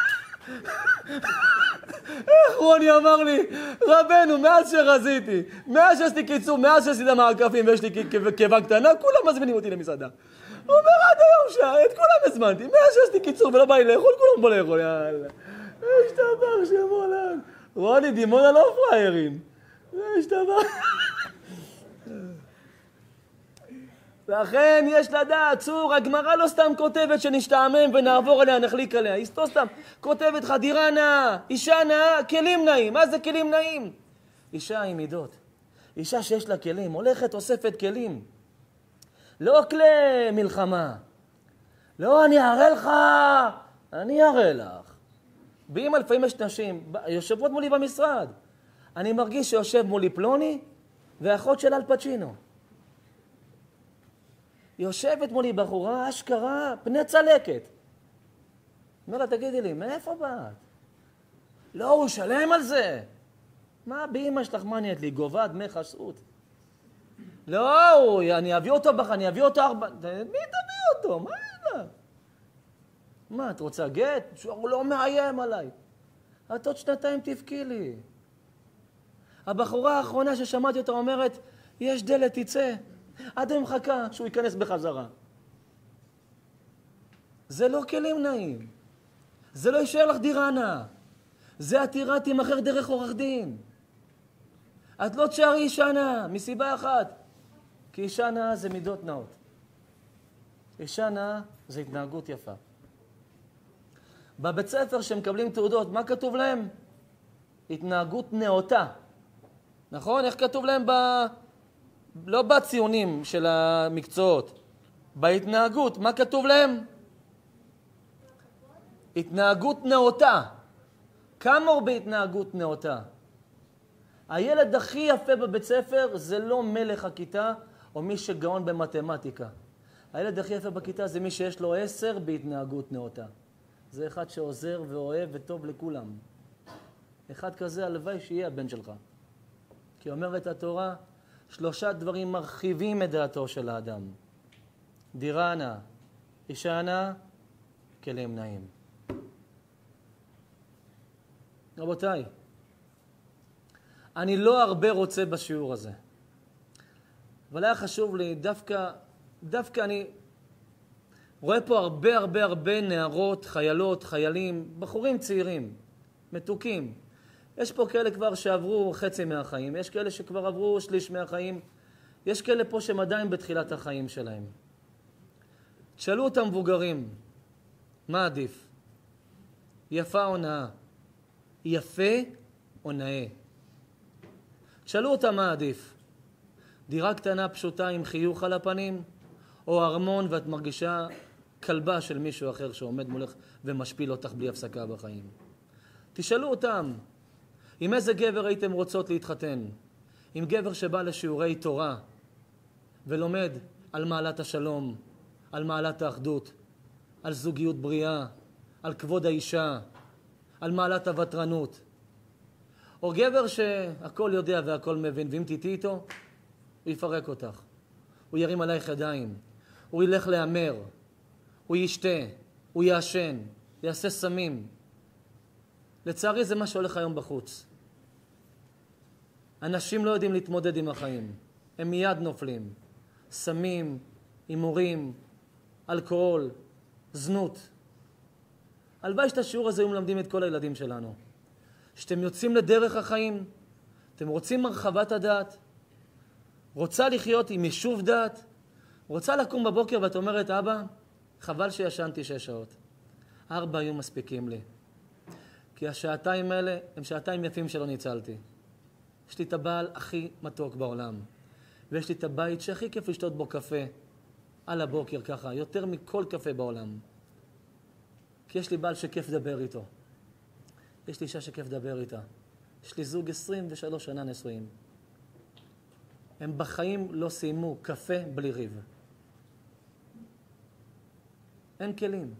איך רוני אמר לי, רבנו, מאז שרזיתי, מאז שעשיתי קיצור, מאז שעשיתי מעקפים ויש לי קבע קטנה, כולם מזמינים אותי למסעדה. הוא אומר, עד היום את כולם הזמנתי, מאז שעשיתי קיצור ולא בא לי לאכול, כולם בוא לאכול, יאללה. יש דבר שמולד. רוני, דימונה לא פריירים. יש דבר. לכן יש לדעת, צור, הגמרא לא סתם כותבת שנשתעמם ונעבור עליה, נחליק עליה. היא לא סתם כותבת חדירה נאה, אישה נאה, כלים נאים. מה זה כלים נאים? אישה עם מידות. אישה שיש לה כלים, הולכת, אוספת כלים. לא כלי מלחמה. לא, אני אראה לך, אני אראה לך. באמא לפעמים יש נשים, יושבות מולי במשרד. אני מרגיש שיושב מולי פלוני והאחות של אל פצ'ינו. יושבת מולי בחורה, אשכרה, פני צלקת. אומר לה, תגידי לי, מאיפה באת? לא, הוא שלם על זה. מה באמא שלך מעניינת לי? גובה דמי חסות. לא, אני אביא אותו אני אביא אותו מי תביא אותו? מה יש לה? מה, את רוצה גט? הוא לא מאיים עליי. את עוד שנתיים תבכי לי. הבחורה האחרונה ששמעתי אותה אומרת, יש דלת, תצא. עד היום מחכה שהוא ייכנס בחזרה. זה לא כלים נעים. זה לא יישאר לך דירה נאה. זה עתירה תימכר דרך עורך דין. את לא תשארי אישה נאה, מסיבה אחת. כי אישה נאה זה מידות נאות. אישה נאה זה התנהגות יפה. בבית ספר שמקבלים תעודות, מה כתוב להם? התנהגות נאותה. נכון? איך כתוב להם לא בציונים של המקצועות. בהתנהגות, מה כתוב להם? התנהגות נאותה. כמה הוא בהתנהגות נאותה? הילד הכי יפה בבית ספר זה לא מלך הכיתה או מי שגאון במתמטיקה. הילד הכי יפה בכיתה זה מי שיש לו 10 בהתנהגות נאותה. זה אחד שעוזר ואוהב וטוב לכולם. אחד כזה הלוואי שיהיה הבן שלך. כי אומרת התורה, 3 דברים מרחיבים את דעתו של האדם. דירה נאה, אישה נאה, כלים נאים. רבותיי, אני לא הרבה רוצה בשיעור הזה. אבל היה חשוב לי, דווקא אני רואה פה הרבה נערות, חיילות, חיילים, בחורים צעירים, מתוקים. יש פה כאלה כבר שעברו חצי מהחיים, יש כאלה שכבר עברו שליש מהחיים, יש כאלה פה שהם עדיין בתחילת החיים שלהם. תשאלו אותם מבוגרים, מה עדיף? יפה או נאה? יפה או נאה? תשאלו אותם מה עדיף? דירה קטנה פשוטה עם חיוך על הפנים, או ארמון ואת מרגישה כלבה של מישהו אחר שעומד מולך ומשפיל אותך בלי הפסקה בחיים. תשאלו אותם, עם איזה גבר הייתם רוצות להתחתן? עם גבר שבא לשיעורי תורה ולומד על מעלת השלום, על מעלת האחדות, על זוגיות בריאה, על כבוד האישה, על מעלת הוותרנות. או גבר שהכל יודע והכל מבין, ואם תיתי איתו, הוא יפרק אותך. הוא ירים עלייך ידיים, הוא ילך לאמר, הוא ישתה, הוא יעשן, יעשה סמים. לצערי זה מה שהולך היום בחוץ. אנשים לא יודעים להתמודד עם החיים. הם מיד נופלים. סמים, הימורים, אלכוהול, זנות. הלוואי שאת השיעור הזה היו מלמדים את כל הילדים שלנו. שאתם יוצאים לדרך החיים, אתם רוצים הרחבת הדעת, רוצה לחיות עם יישוב דעת, רוצה לקום בבוקר ואת אומרת, אבא, חבל שישנתי 6 שעות. 4 היו מספיקים לי. כי השעתיים האלה הם שעתיים יפים שלא ניצלתי. יש לי את הבעל הכי מתוק בעולם. ויש לי את הבית שהכי כיף לשתות בו קפה. על הבוקר ככה, יותר מכל קפה בעולם. כי יש לי בעל שכיף לדבר איתו. יש לי אישה שכיף לדבר איתה. יש לי זוג 23 שנה נשואים. הם בחיים לא סיימו קפה בלי ריב. אין כלים.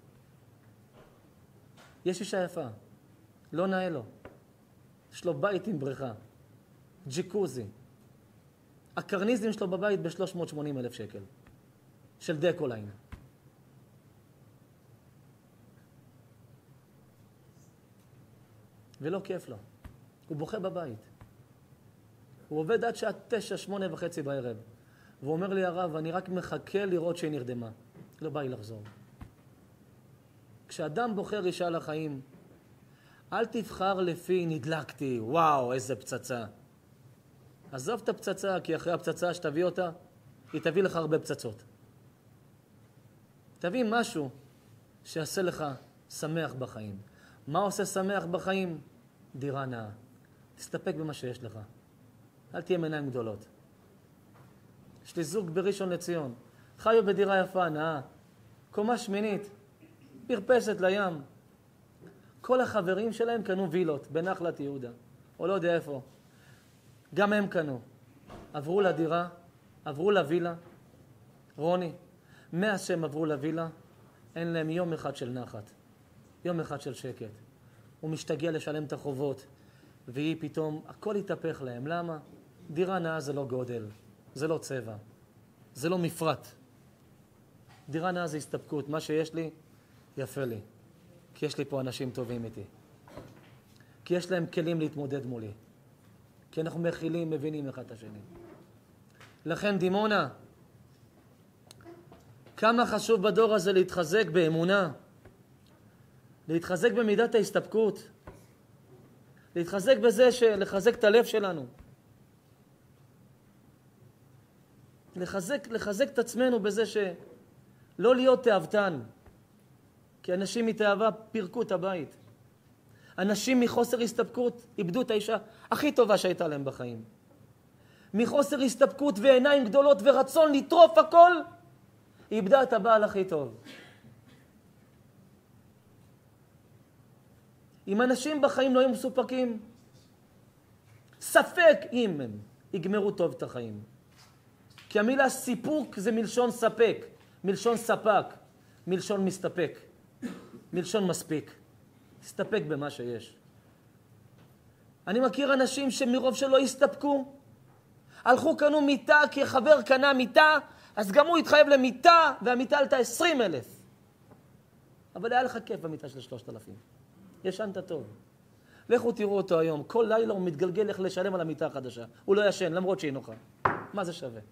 יש אישה יפה. לא נאה לו. יש לו בית עם בריכה. ג'יקוזי. הקרניזם שלו בבית ב-380,000 שקל. של דקוליין. ולא כיף לו. הוא בוכה בבית. הוא עובד עד שעה 9, 8:30 בערב. והוא אומר לי, הרב, אני רק מחכה לראות שהיא נרדמה. לא בא לי לחזור. כשאדם בוחר אישה לחיים, אל תבחר לפי נדלקתי, וואו, איזה פצצה. עזוב את הפצצה, כי אחרי הפצצה שתביא אותה, היא תביא לך הרבה פצצות. תביא משהו שיעשה לך שמח בחיים. מה עושה שמח בחיים? דירה נאה. תסתפק במה שיש לך. אל תהיה מעיניים גדולות. יש לי זוג בראשון לציון. חיו בדירה יפה, נאה. קומה שמינית. פרפסת לים. כל החברים שלהם קנו וילות בנחלת יהודה. או לא יודע איפה. גם הם קנו. עברו לדירה, עברו לווילה. רוני, מאז שהם עברו לווילה, אין להם יום אחד של נחת. יום אחד של שקט. הוא משתגע לשלם את החובות, והיא פתאום, הכל יתהפך להם. למה? דירה נאה זה לא גודל, זה לא צבע, זה לא מפרט. דירה נאה זה הסתפקות. מה שיש לי, יפה לי. כי יש לי פה אנשים טובים איתי. כי יש להם כלים להתמודד מולי. כי אנחנו מכילים, מבינים אחד את השני. לכן דימונה, כמה חשוב בדור הזה להתחזק באמונה, להתחזק במידת ההסתפקות, להתחזק בזה לחזק את הלב שלנו, לחזק את עצמנו בזה שלא להיות תאוותן, כי אנשים מתאווה פירקו את הבית. אנשים מחוסר הסתפקות איבדו את האישה הכי טובה שהייתה להם בחיים. מחוסר הסתפקות ועיניים גדולות ורצון לטרוף הכל, איבדה את הבעל הכי טוב. אם אנשים בחיים לא היו מסופקים, ספק אם הם יגמרו טוב את החיים. כי המילה סיפוק זה מלשון ספק, מלשון ספק, מלשון מסתפק, מלשון מספיק. תסתפק במה שיש. אני מכיר אנשים שמרוב שלא הסתפקו, הלכו קנו מיטה, כי חבר קנה מיטה, אז גם הוא התחייב למיטה, והמיטה עלתה 20,000. אבל היה לך כיף במיטה של 3,000. ישנת טוב. לכו תראו אותו היום. כל לילה הוא מתגלגל איך לשלם על המיטה החדשה. הוא לא ישן, למרות שהיא נוחה. מה זה שווה?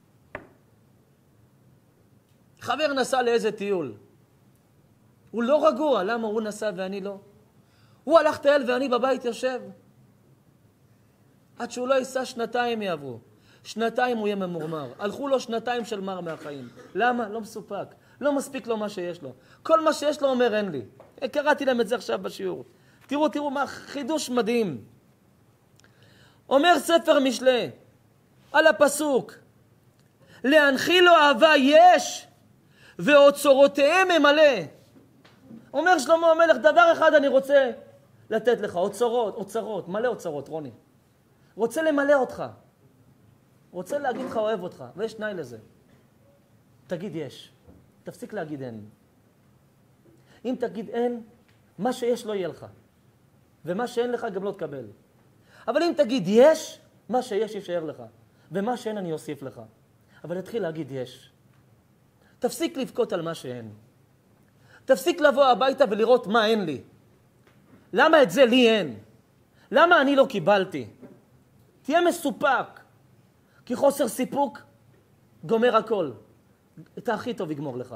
חבר נסע לאיזה טיול. הוא לא רגוע. למה הוא נסע ואני לא? הוא הלך טייל ואני בבית יושב. עד שהוא לא ייסע 2 יעברו. 2 הוא יהיה ממורמר. הלכו לו 2 של מר מהחיים. למה? לא מסופק. לא מספיק לו מה שיש לו. כל מה שיש לו אומר אין לי. קראתי להם את זה עכשיו בשיעור. תראו מה חידוש מדהים. אומר ספר משלי על הפסוק, להנחיל לו אהבה יש ואוצרותיהם ממלא. אומר שלמה המלך, דבר אחד אני רוצה לתת לך, אוצרות, מלא אוצרות, רוני. רוצה למלא אותך. רוצה להגיד לך אוהב אותך, ויש תנאי לזה. תגיד יש. תפסיק להגיד אין. אם תגיד אין, מה שיש לא יהיה לך. ומה שאין לך גם לא תקבל. אבל אם תגיד יש, מה שיש יישאר לך. ומה שאין אני אוסיף לך. אבל תתחיל להגיד יש. תפסיק לבכות על מה שאין. תפסיק לבוא הביתה ולראות מה אין לי. למה את זה לי אין? למה אני לא קיבלתי? תהיה מסופק. כי חוסר סיפוק גומר הכל. את הכי טוב יגמור לך.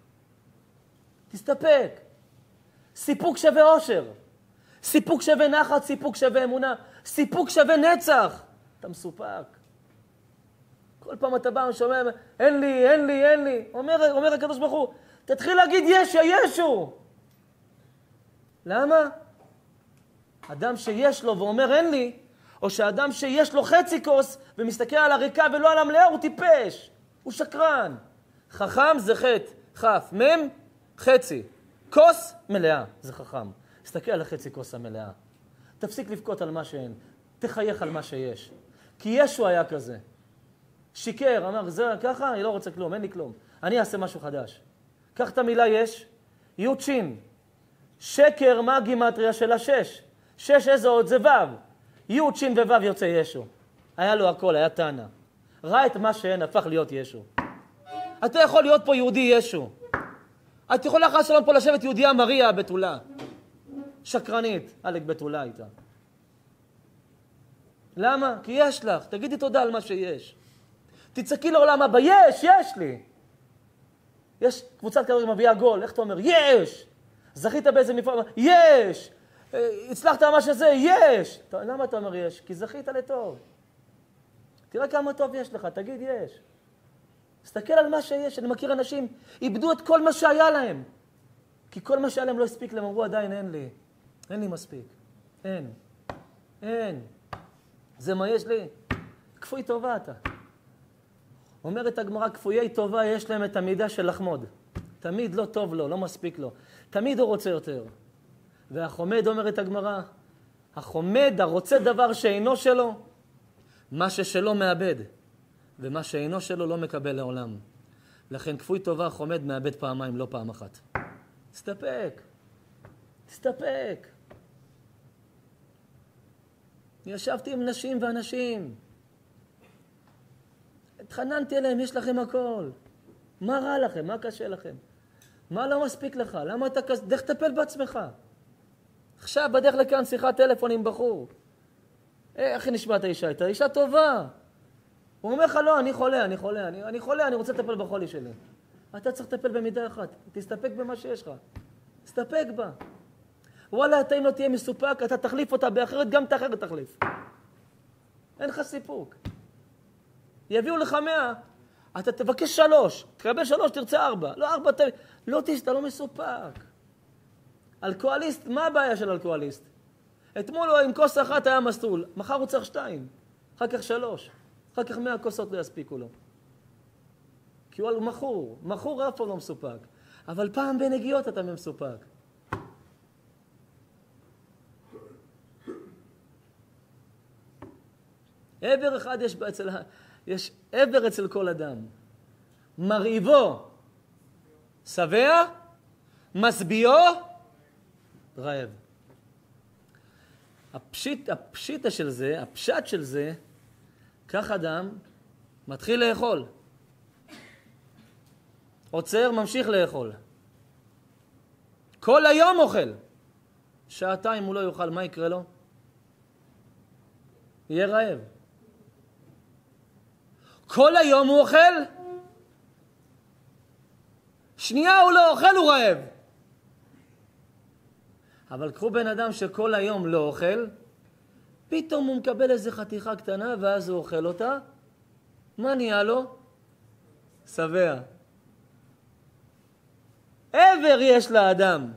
תסתפק. סיפוק שווה אושר. סיפוק שווה נחת, סיפוק שווה אמונה. סיפוק שווה נצח. אתה מסופק. כל פעם אתה בא ושומע, אין לי, אין לי, אין לי. אומר הקדוש ברוך הוא, תתחיל להגיד ישו, ישו. למה? אדם שיש לו ואומר אין לי, או שאדם שיש לו חצי כוס ומסתכל על הריקה ולא על המלאה, הוא טיפש. הוא שקרן. חכם זה חטא. חף, מם, חצי. כוס מלאה, זה חכם. תסתכל על החצי כוס המלאה. תפסיק לבכות על מה שאין. תחייך על מה שיש. כי ישו היה כזה. שיקר, אמר, זה ככה, אני לא רוצה כלום, אין לי כלום. אני אעשה משהו חדש. קח את המילה יש, י' שין. שקר, מה הגימטריה של השש? שש איזה עוד זה וו. י' שין ווו יוצא ישו. היה לו הכל, היה תנא. ראה את מה שאין, הפך להיות ישו. אתה יכול להיות פה יהודי ישו. את יכולה חס שלום פה לשבת יהודיה מריה בתולה. שקרנית, אלק בתולה איתה. למה? כי יש לך. תגידי תודה על מה שיש. תצעקי לעולם הבא, יש לי. יש קבוצת כדורגל מביאה גול, איך אתה אומר? יש! זכית באיזה מפעל, יש! הצלחת מה שזה, יש! למה אתה אומר יש? כי זכית לטוב. תראה כמה טוב יש לך, תגיד יש. תסתכל על מה שיש, אני מכיר אנשים, איבדו את כל מה שהיה להם. כי כל מה שהיה להם לא הספיק להם, אמרו עדיין אין לי מספיק. אין. זה מה יש לי? כפוי טובה אתה. אומרת הגמרא, כפויי טובה יש להם את המידה של לחמוד. תמיד לא טוב לו, לא מספיק לו. תמיד הוא רוצה יותר. והחומד, אומרת הגמרא, החומד הרוצה דבר שאינו שלו, מה ששלו מאבד, ומה שאינו שלו לא מקבל לעולם. לכן כפוי טובה חומד מאבד פעמיים, לא פעם אחת. תסתפק. ישבתי עם נשים ואנשים. התחננתי אליהם, יש לכם הכל. מה רע לכם? מה קשה לכם? מה לא מספיק לך? למה אתה כזה? דרך תטפל בעצמך. עכשיו בדרך לכאן שיחת טלפון עם בחור. איך נשמעת האישה? הייתה אישה טובה. הוא אומר לך, לא, אני חולה, אני רוצה לטפל בחולי שלי. אתה צריך לטפל במידה אחת. תסתפק במה שיש לך. תסתפק בה. וואלה, אתה אם לא תהיה מסופק, אתה תחליף אותה באחרת, גם את האחרת תחליף. אין לך סיפוק. יביאו לך 100, אתה תבקש 3, תקבל 3, תרצה 4. לא 4, לא אתה לא מסופק. אלכוהוליסט, מה הבעיה של אלכוהוליסט? אתמול עם כוס אחת היה מסלול, מחר הוא צריך 2, אחר כך 3, אחר כך 100 כוסות לא יספיקו לו. כי הוא מכור אף פעם לא מסופק. אבל פעם בנגיעות אתה מסופק. עבר אחד יש עבר אצל כל אדם. מרעיבו, שבע, משביעו, רעב. הפשט של זה, כך אדם מתחיל לאכול. עוצר, ממשיך לאכול. כל היום אוכל. שעתיים הוא לא יאכל, מה יקרה לו? יהיה רעב. כל היום הוא אוכל, שנייה הוא לא אוכל, הוא רעב. אבל קחו בן אדם שכל היום לא אוכל, פתאום הוא מקבל איזו חתיכה קטנה ואז הוא אוכל אותה. מה נהיה לו? שבע. עבר יש לאדם.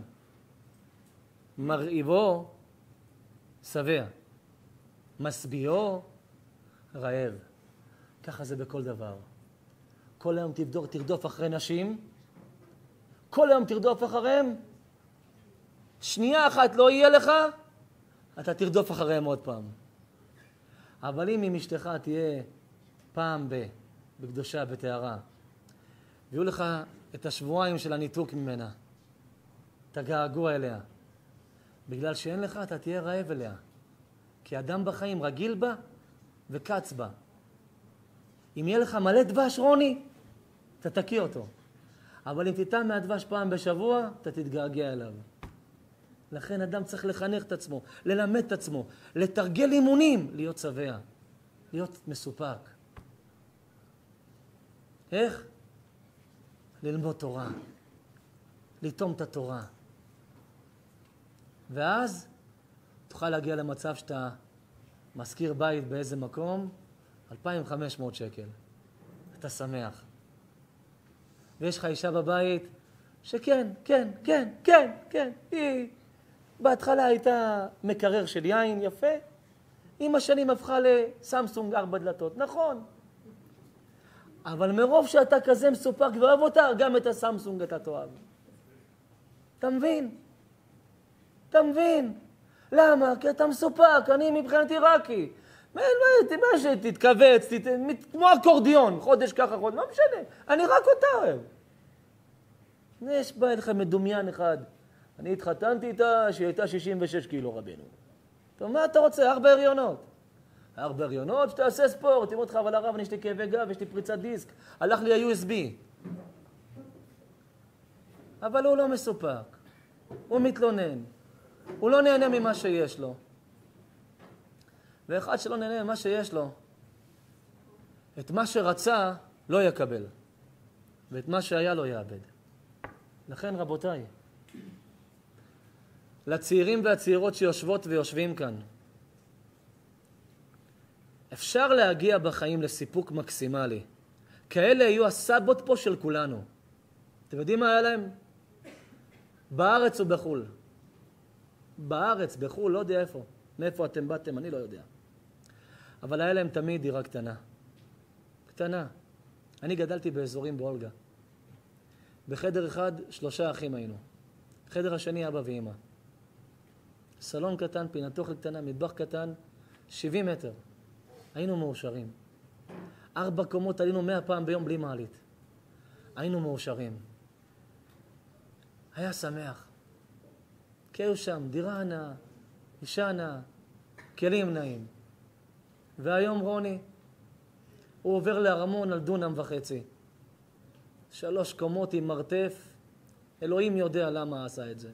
מרעיבו, שבע. משביעו, רעב. ככה זה בכל דבר. כל היום תרדוף אחרי נשים, כל היום תרדוף אחריהם, שנייה אחת לא יהיה לך, אתה תרדוף אחריהם עוד פעם. אבל אם עם אשתך תהיה פעם בקדושה, בטהרה, ויהיו לך את השבועיים של הניתוק ממנה, את הגעגוע אליה, בגלל שאין לך, אתה תהיה רעב אליה. כי אדם בחיים רגיל בה וקץ בה. אם יהיה לך מלא דבש רוני, אתה תקיא אותו. אבל אם תיתן מהדבש פעם בשבוע, אתה תתגעגע אליו. לכן אדם צריך לחנך את עצמו, ללמד את עצמו, לתרגל אימונים, להיות שבע, להיות מסופק. איך? ללמוד תורה, לטום את התורה. ואז תוכל להגיע למצב שאתה מזכיר בית באיזה מקום, 2,500 שקל. אתה שמח. ויש לך אישה בבית שכן, כן, כן, כן, כן. היא בהתחלה הייתה מקרר של יין יפה, עם השנים הפכה לסמסונג 4 דלתות. נכון. אבל מרוב שאתה כזה מסופק ואוהב אותה, גם את הסמסונג אתה תאהב. אתה מבין? אתה מבין? למה? כי אתה מסופק, אני מבחינתי רקי. מה שתתכווץ, כמו אקורדיון, חודש ככה, חודש, לא משנה. אני רק אותה אוהב. יש בא לכם מדומיין אחד. אני התחתנתי איתה שהיא הייתה 66 קילו רבינו. טוב, מה אתה רוצה? 4 הריונות. 4 הריונות, שתעשה ספורט. תראו אותך, אבל הרב, אני יש לי כאבי גב, יש לי פריצת דיסק. הלך לי ה-USB. אבל הוא לא מסופק. הוא מתלונן. הוא לא נהנה ממה שיש לו. ואחד שלא נהנה ממה שיש לו, את מה שרצה לא יקבל. ואת מה שהיה לא יאבד. לכן רבותיי, לצעירים והצעירות שיושבות ויושבים כאן, אפשר להגיע בחיים לסיפוק מקסימלי. כאלה יהיו הסבות פה של כולנו. אתם יודעים מה היה להם? בארץ ובחול. בארץ, בחול, לא יודע איפה. מאיפה אתם באתם, אני לא יודע. אבל היה להם תמיד דירה קטנה. קטנה. אני גדלתי באזורים באולגה. בחדר אחד 3 אחים היינו. חדר השני אבא ואמא. סלון קטן, פינת אוכל קטנה, מטבח קטן, 70 מטר. היינו מאושרים. 4 קומות עלינו 100 פעם ביום בלי מעלית. היינו מאושרים. היה שמח. כי היו שם דירה נאה, אישה נאה, כלים נאים. והיום רוני, הוא עובר להרמון על 1.5 דונם. 3 קומות עם מרתף, אלוהים יודע למה עשה את זה.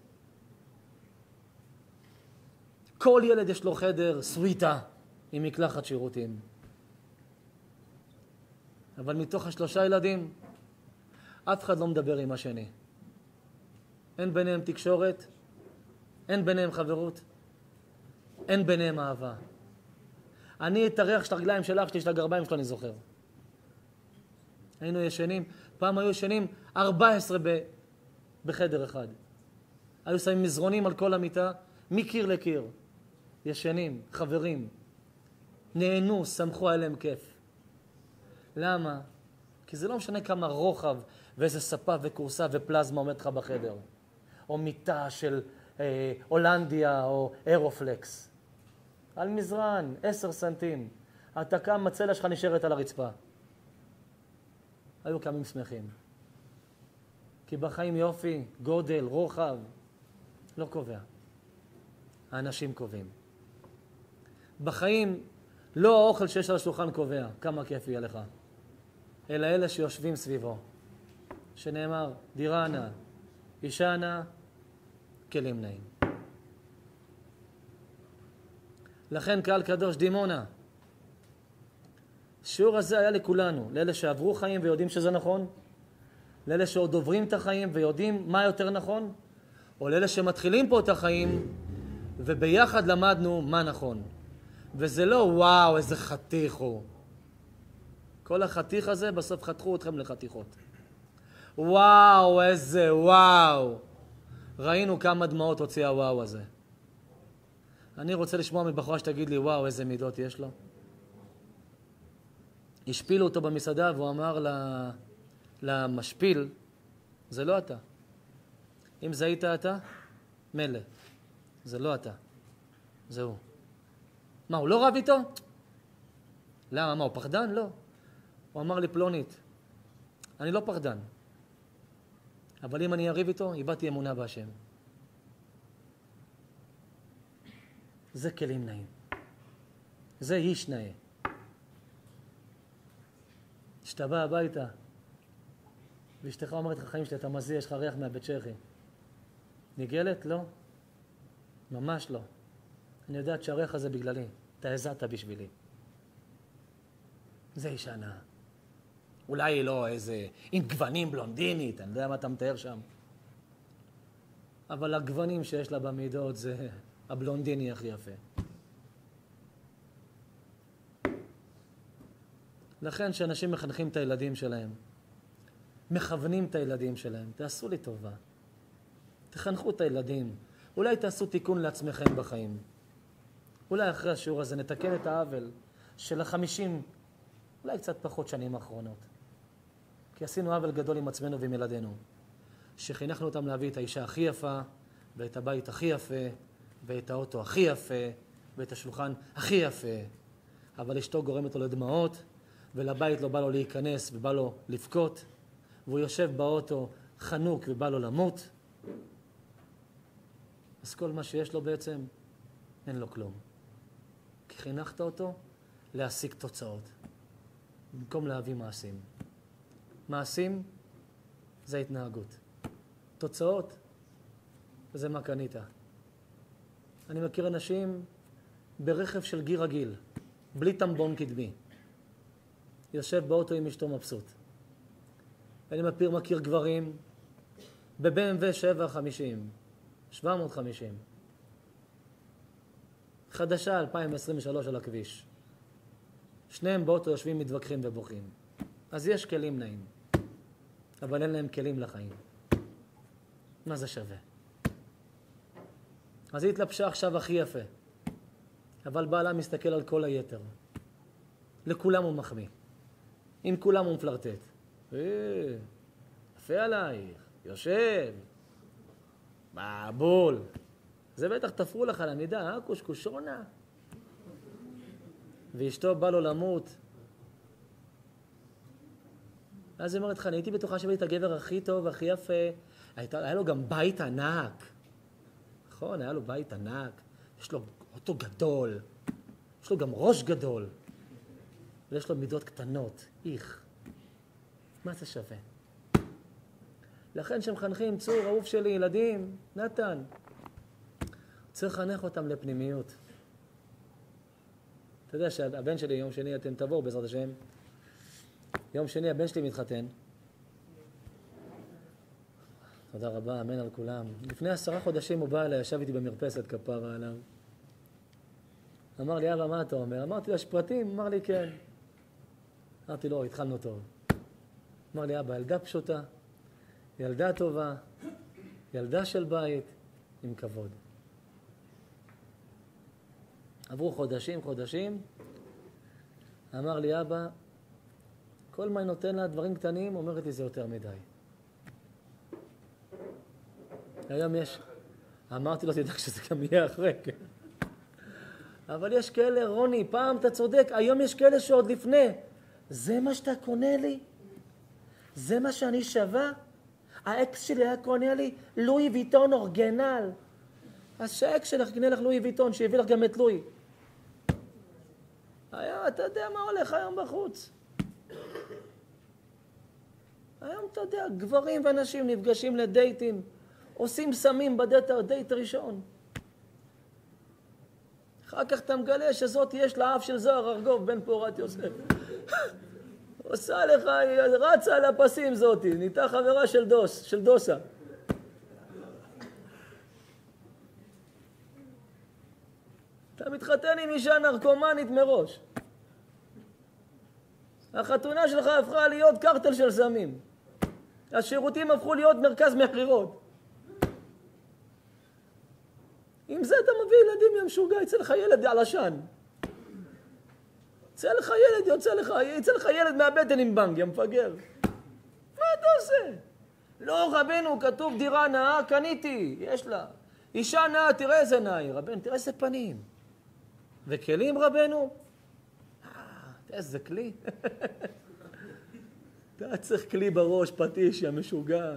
כל ילד יש לו חדר סוויטה עם מקלחת שירותים. אבל מתוך 3 ילדים, אף אחד לא מדבר עם השני. אין ביניהם תקשורת, אין ביניהם חברות, אין ביניהם אהבה. אני את הריח של הרגליים של אח שלי, של הגרביים שלו, אני זוכר. היינו ישנים, פעם היו ישנים 14 בחדר אחד. היו שמים מזרונים על כל המיטה, מקיר לקיר. ישנים, חברים. נהנו, שמחו, היה להם כיף. למה? כי זה לא משנה כמה רוחב ואיזה ספה וקורסה ופלזמה עומד לך בחדר. או מיטה של הולנדיה או אירופלקס. על מזרן, 10 סנטים. אתה קם, הצלע שלך נשארת על הרצפה. היו קמים שמחים. כי בחיים יופי, גודל, רוחב, לא קובע. האנשים קובעים. בחיים לא האוכל שיש על השולחן קובע, כמה כיף יהיה לך. אלא אלה שיושבים סביבו. שנאמר, דירה נאה, אישה נאה, כלים נאים. לכן קהל קדוש דימונה. השיעור הזה היה לכולנו, לאלה שעברו חיים ויודעים שזה נכון, לאלה שעוד עוברים את החיים ויודעים מה יותר נכון, או לאלה שמתחילים פה את החיים וביחד למדנו מה נכון. וזה לא וואו איזה חתיך הוא. כל החתיך הזה בסוף חתכו אתכם לחתיכות. וואו איזה וואו. ראינו כמה דמעות הוציא הוואו הזה. אני רוצה לשמוע מבחורה שתגיד לי וואו איזה מידות יש לו. השפילו אותו במסעדה והוא אמר למשפיל, זה לא אתה. אם זה היית אתה, מלא. זה לא אתה. זה הוא. מה, הוא לא רב איתו? למה, מה, הוא פחדן? לא. הוא אמר לי פלונית, אני לא פחדן. אבל אם אני אריב איתו, איבדתי אמונה בהשם. זה כלים נאים. זה איש נאה. כשאתה בא הביתה, ואשתך אומרת לך, חיים שלי, אתה מזיע, יש לך ריח מהבית צ'כי. ניגלת? לא. ממש לא. אני יודעת שהריח הזה בגללי. אתה הזעת בשבילי. זה אישה נאה. אולי היא לא איזה עם גוונים בלונדינית, אני יודע מה אתה מתאר שם. אבל הגוונים שיש לה במידות זה הבלונדיני הכי יפה. לכן שאנשים מחנכים את הילדים שלהם, מכוונים את הילדים שלהם, תעשו לי טובה. תחנכו את הילדים. אולי תעשו תיקון לעצמכם בחיים. אולי אחרי השיעור הזה נתקן את העוול של 50, אולי קצת פחות שנים האחרונות. כי עשינו עוול גדול עם עצמנו ועם ילדינו. שחינכנו אותם להביא את האישה הכי יפה, ואת הבית הכי יפה, ואת האוטו הכי יפה, ואת השולחן הכי יפה. אבל אשתו גורמת לו לדמעות, ולבית לא בא לו להיכנס ובא לו לבכות, והוא יושב באוטו חנוק ובא לו למות. אז כל מה שיש לו בעצם, אין לו כלום. כי חינכת אותו להשיג תוצאות, במקום להביא מעשים. מעשים זה התנהגות. תוצאות זה מה קנית. אני מכיר אנשים ברכב של גיר רגיל, בלי טמבון קדמי. יושב באוטו עם אשתו מבסוט. אני מכיר גברים ב-BMW 750, 750. חדשה 2023 על הכביש. שניהם באוטו יושבים, מתווכחים ובוכים. אז יש כלים נעים, אבל אין להם כלים לחיים. מה זה שווה? אז היא התלבשה עכשיו הכי יפה, אבל בעלה מסתכל על כל היתר. לכולם הוא מחמיא. עם כולם הוא מפלרטט. יפה עלייך, יושב, בול. זה בטח תפרו לך למידה, קושקושונה. ואשתו בא לו למות. אז היא אומרת לך, אני הייתי בטוחה שבאתי את הגבר הכי טוב, הכי יפה. היה לו גם בית ענק. נכון, היה לו בית ענק. יש לו אוטו גדול. יש לו גם ראש גדול. ויש לו מידות קטנות. איך. מה זה שווה? לכן שמחנכים, צור, אהוב שלי, ילדים, נתן. צריך לחנך אותם לפנימיות. אתה יודע שהבן שלי, יום שני, אתם תבואו בעזרת השם. יום שני הבן שלי מתחתן. תודה רבה, אמן על כולם. לפני 10 חודשים הוא בא אליי, ישב איתי במרפסת, כפרה עליו. אמר לי, אבא, מה אתה אומר? אמרתי לו, יש פרטים? אמר לי, כן. אמרתי לו, התחלנו טוב. אמר לי, אבא, ילדה פשוטה, ילדה טובה, ילדה של בית, עם כבוד. עברו חודשים, אמר לי, אבא, כל מה אני נותן לה דברים קטנים, אומרת לי, זה יותר מדי. היום יש, אמרתי לו, תדע שזה גם יהיה אחרי, כן. אבל יש כאלה, רוני, פעם אתה צודק, היום יש כאלה שעוד לפני. זה מה שאתה קונה לי? זה מה שאני שווה? האקס שלי היה קונה לי לואי ויטון אורגנל. אז שהאקס שלך קנה לך לואי ויטון, שיביא לך גם את לואי. היום אתה יודע מה הולך היום בחוץ. היום אתה יודע, גברים ואנשים נפגשים לדייטים, עושים סמים בדייט הראשון. אחר כך אתה מגלה שזאת יש לאף של זוהר ארגוב בן פורת יוסף. עושה לך, רצה על הפסים זאתי, נהייתה חברה של דוסה. אתה מתחתן עם אישה נרקומנית מראש. החתונה שלך הפכה להיות קרטל של סמים. השירותים הפכו להיות מרכז מכירות. עם זה אתה מביא ילדים ים משוגע, יצא לך ילד עלשן. יצא לך ילד מהבטן עם בנג, ים מפגר. מה אתה עושה? לא, רבנו, כתוב דירה נאה, קניתי, יש לה. אישה נאה, תראה איזה נאה היא, רבנו, תראה איזה פנים. וכלים, רבנו? איזה כלי. אתה צריך כלי בראש, פטיש, ים משוגע.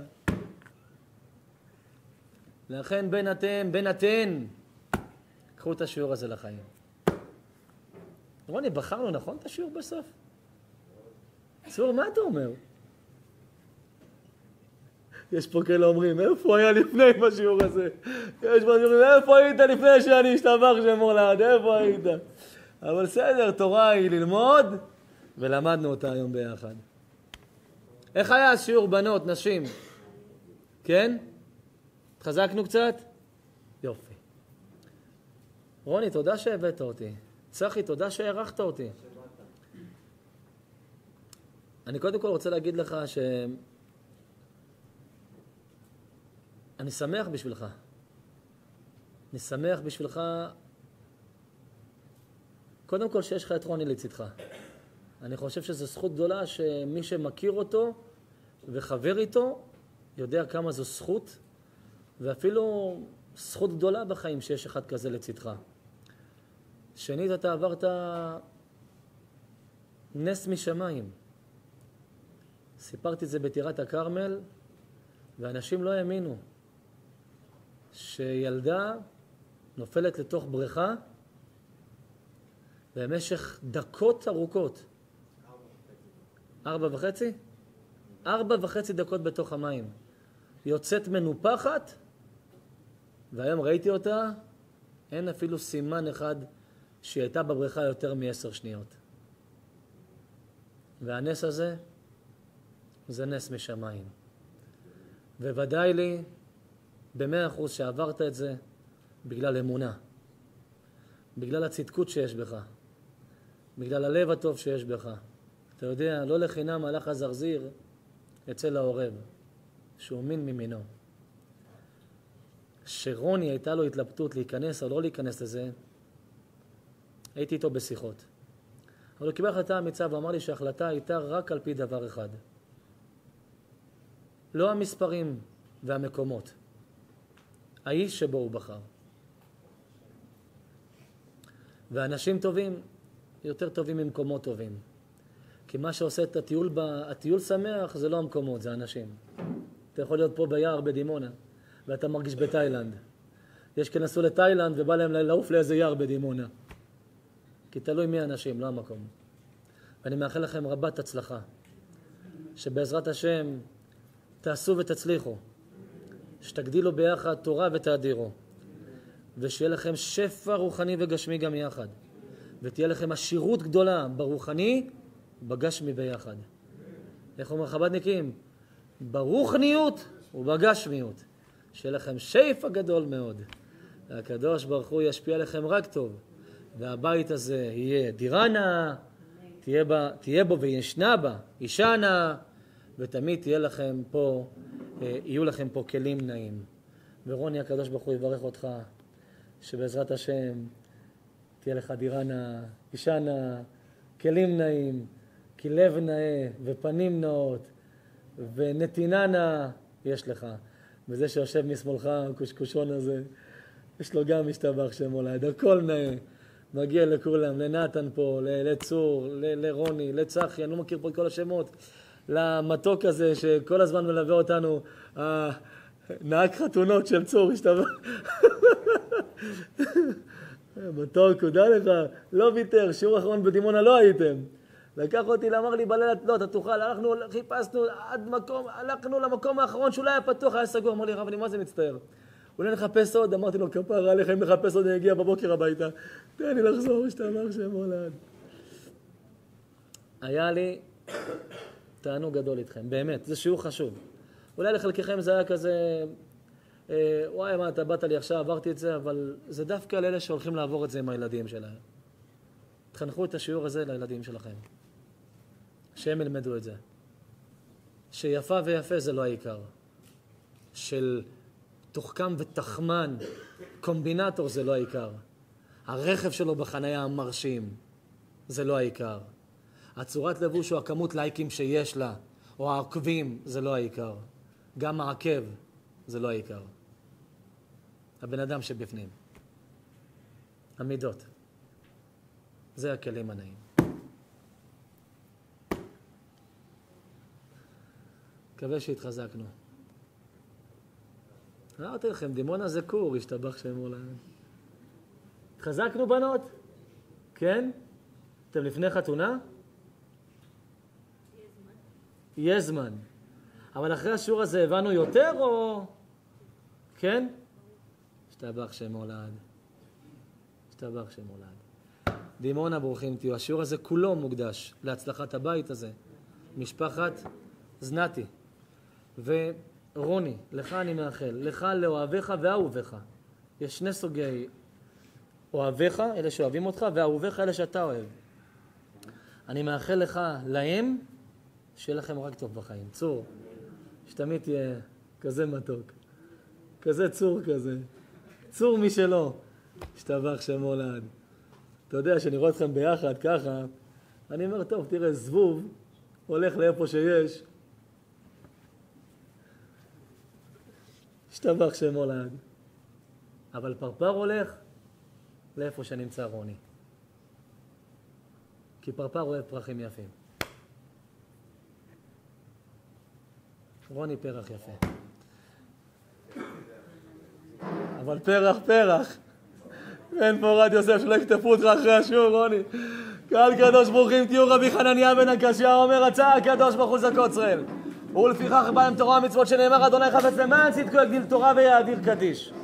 לכן בין אתן, קחו את השיעור הזה לחיים. רוני, בחרנו נכון את השיעור בסוף? צור, מה אתה אומר? יש פה כאלה אומרים, איפה היה לפני בשיעור הזה? יש פה אומרים, איפה היית לפני שאני אשתבח שם מולד? איפה היית? אבל בסדר, תורה היא ללמוד, ולמדנו אותה היום ביחד. איך היה השיעור בנות, נשים? כן? התחזקנו קצת? יופי. רוני, תודה שהבאת אותי. צחי, תודה שהערכת אותי. אני קודם כל רוצה להגיד לך אני שמח בשבילך. אני שמח בשבילך, קודם כל שיש לך את רוני לצדך. אני חושב שזו זכות גדולה שמי שמכיר אותו וחבר איתו, יודע כמה זו זכות, ואפילו זכות גדולה בחיים שיש אחד כזה לצדך. שנית, אתה עברת נס משמיים. סיפרתי את זה בטירת הכרמל, ואנשים לא האמינו שילדה נופלת לתוך בריכה במשך דקות ארוכות. 4.5? 4.5 דקות בתוך המים. יוצאת מנופחת, והיום ראיתי אותה, אין אפילו סימן אחד שהיא הייתה בבריכה יותר מ10 שניות. והנס הזה זה נס משמיים. וודאי לי ב100% שעברת את זה בגלל אמונה, בגלל הצדקות שיש בך, בגלל הלב הטוב שיש בך. אתה יודע, לא לחינם הלך הזרזיר אצל העורב, שהוא מין ממינו. שרוני הייתה לו התלבטות להיכנס או לא להיכנס לזה, הייתי איתו בשיחות. אבל הוא קיבל החלטה אמיצה ואמר לי שההחלטה הייתה רק על פי דבר אחד. לא המספרים והמקומות. האיש שבו הוא בחר. ואנשים טובים יותר טובים ממקומות טובים. כי מה שעושה את הטיול שמח זה לא המקומות, זה האנשים. אתה יכול להיות פה ביער בדימונה, ואתה מרגיש בתאילנד. יש כנסו לתאילנד ובא להם לעוף לאיזה יער בדימונה. כי תלוי מי האנשים, לא המקום. ואני מאחל לכם רבת הצלחה. שבעזרת השם תעשו ותצליחו. שתגדילו ביחד תורה ותאדירו. ושיהיה לכם שפע רוחני וגשמי גם יחד. ותהיה לכם עשירות גדולה ברוחני, בגשמי ביחד. איך אומר חב"דניקים? ברוחניות ובגשמיות. שיהיה לכם שפע גדול מאוד. והקדוש ברוך הוא ישפיע עליכם רק טוב. והבית הזה יהיה דירה נאה, תהיה בו וישנה בה אישה נאה, ותמיד יהיו לכם פה כלים נאים. ורוני, הקדוש ברוך הוא יברך אותך, שבעזרת השם תהיה לך דירה נאה, אישה נאה, כלים נאים, כי לב נאה ופנים נאות ונתינה נאה יש לך. וזה שיושב משמאלך, הקושקושון הזה, יש לו גם משתבח שם הולד, הכל נאה. מגיע לכולם, לנתן פה, לצור, לרוני, לצחי, אני לא מכיר פה את כל השמות, למתוק הזה שכל הזמן מלווה אותנו, נהג חתונות של צור, השתבח. מתוק, תודה לך, לא ויתר, שיעור אחרון בדימונה לא הייתם. לקח אותי, אמר לי בלילה, לא, אתה תוכל, חיפשנו עד מקום, הלכנו למקום האחרון שאולי היה פתוח, היה סגור, אמר לי, רב, אני מה זה מצטער? אולי נחפש עוד, אמרתי לו, כפרה עליך, אם נחפש עוד, אני אגיע בבוקר הביתה. תן לי לחזור, שתאמר שם הולד. היה לי תענוג גדול איתכם, באמת, זה שיעור חשוב. אולי לחלקכם זה היה כזה, וואי, מה, אתה באת לי עכשיו, עברתי את זה, אבל זה דווקא לאלה שהולכים לעבור את זה עם הילדים שלהם. תחנכו את השיעור הזה לילדים שלכם. שהם ילמדו את זה. שיפה ויפה זה לא העיקר. של תוחכם ותחמן, קומבינטור זה לא העיקר. הרכב שלו בחנייה המרשים, זה לא העיקר. הצורת לבוש או הכמות לייקים שיש לה, או העקבים, זה לא העיקר. גם העקב, זה לא העיקר. הבן אדם שבפנים. המידות. זה הכלים הנעים. מקווה שהתחזקנו. אמרתי לכם, דימונה זה קור, השתבח שם אולי. התחזקנו בנות? כן? אתם לפני חתונה? יהיה זמן. אבל אחרי השיעור הזה הבנו יותר או... כן? השתבח שם הולד. השתבח שם הולד. דימונה, ברוכים תהיו. השיעור הזה כולו מוקדש להצלחת הבית הזה. משפחת זנתי. ורוני, לך אני מאחל. לך לאוהביך ואהוביך. יש שני סוגי אוהביך, אלה שאוהבים אותך, ואהוביך, אלה שאתה אוהב. אני מאחל לך, להם, שיהיה לכם רק טוב בחיים. צור, שתמיד תהיה כזה מתוק. כזה צור כזה. צור משלו. השתבח שם הולד. אתה יודע, שאני רואה אתכם ביחד ככה, אני אומר, טוב, תראה, זבוב הולך לאיפה שיש. השתבח שם הולד. אבל פרפר הולך לאיפה שנמצא רוני. כי פרפר אוהב פרחים יפים. רוני פרח יפה. אבל פרח. אין פה רד יוסף שלא יקטפו אותך אחרי השיעור, רוני. קהל קדוש ברוכים תהיו, רבי חנניה בן הקשיא אומר, רצה הקדוש ברוך הוא זכות ישראל. ולפיכך בא עם תורה ומצוות שנאמר, אדוני חפץ למען צדקו יגדיל תורה ויאדיר קדיש.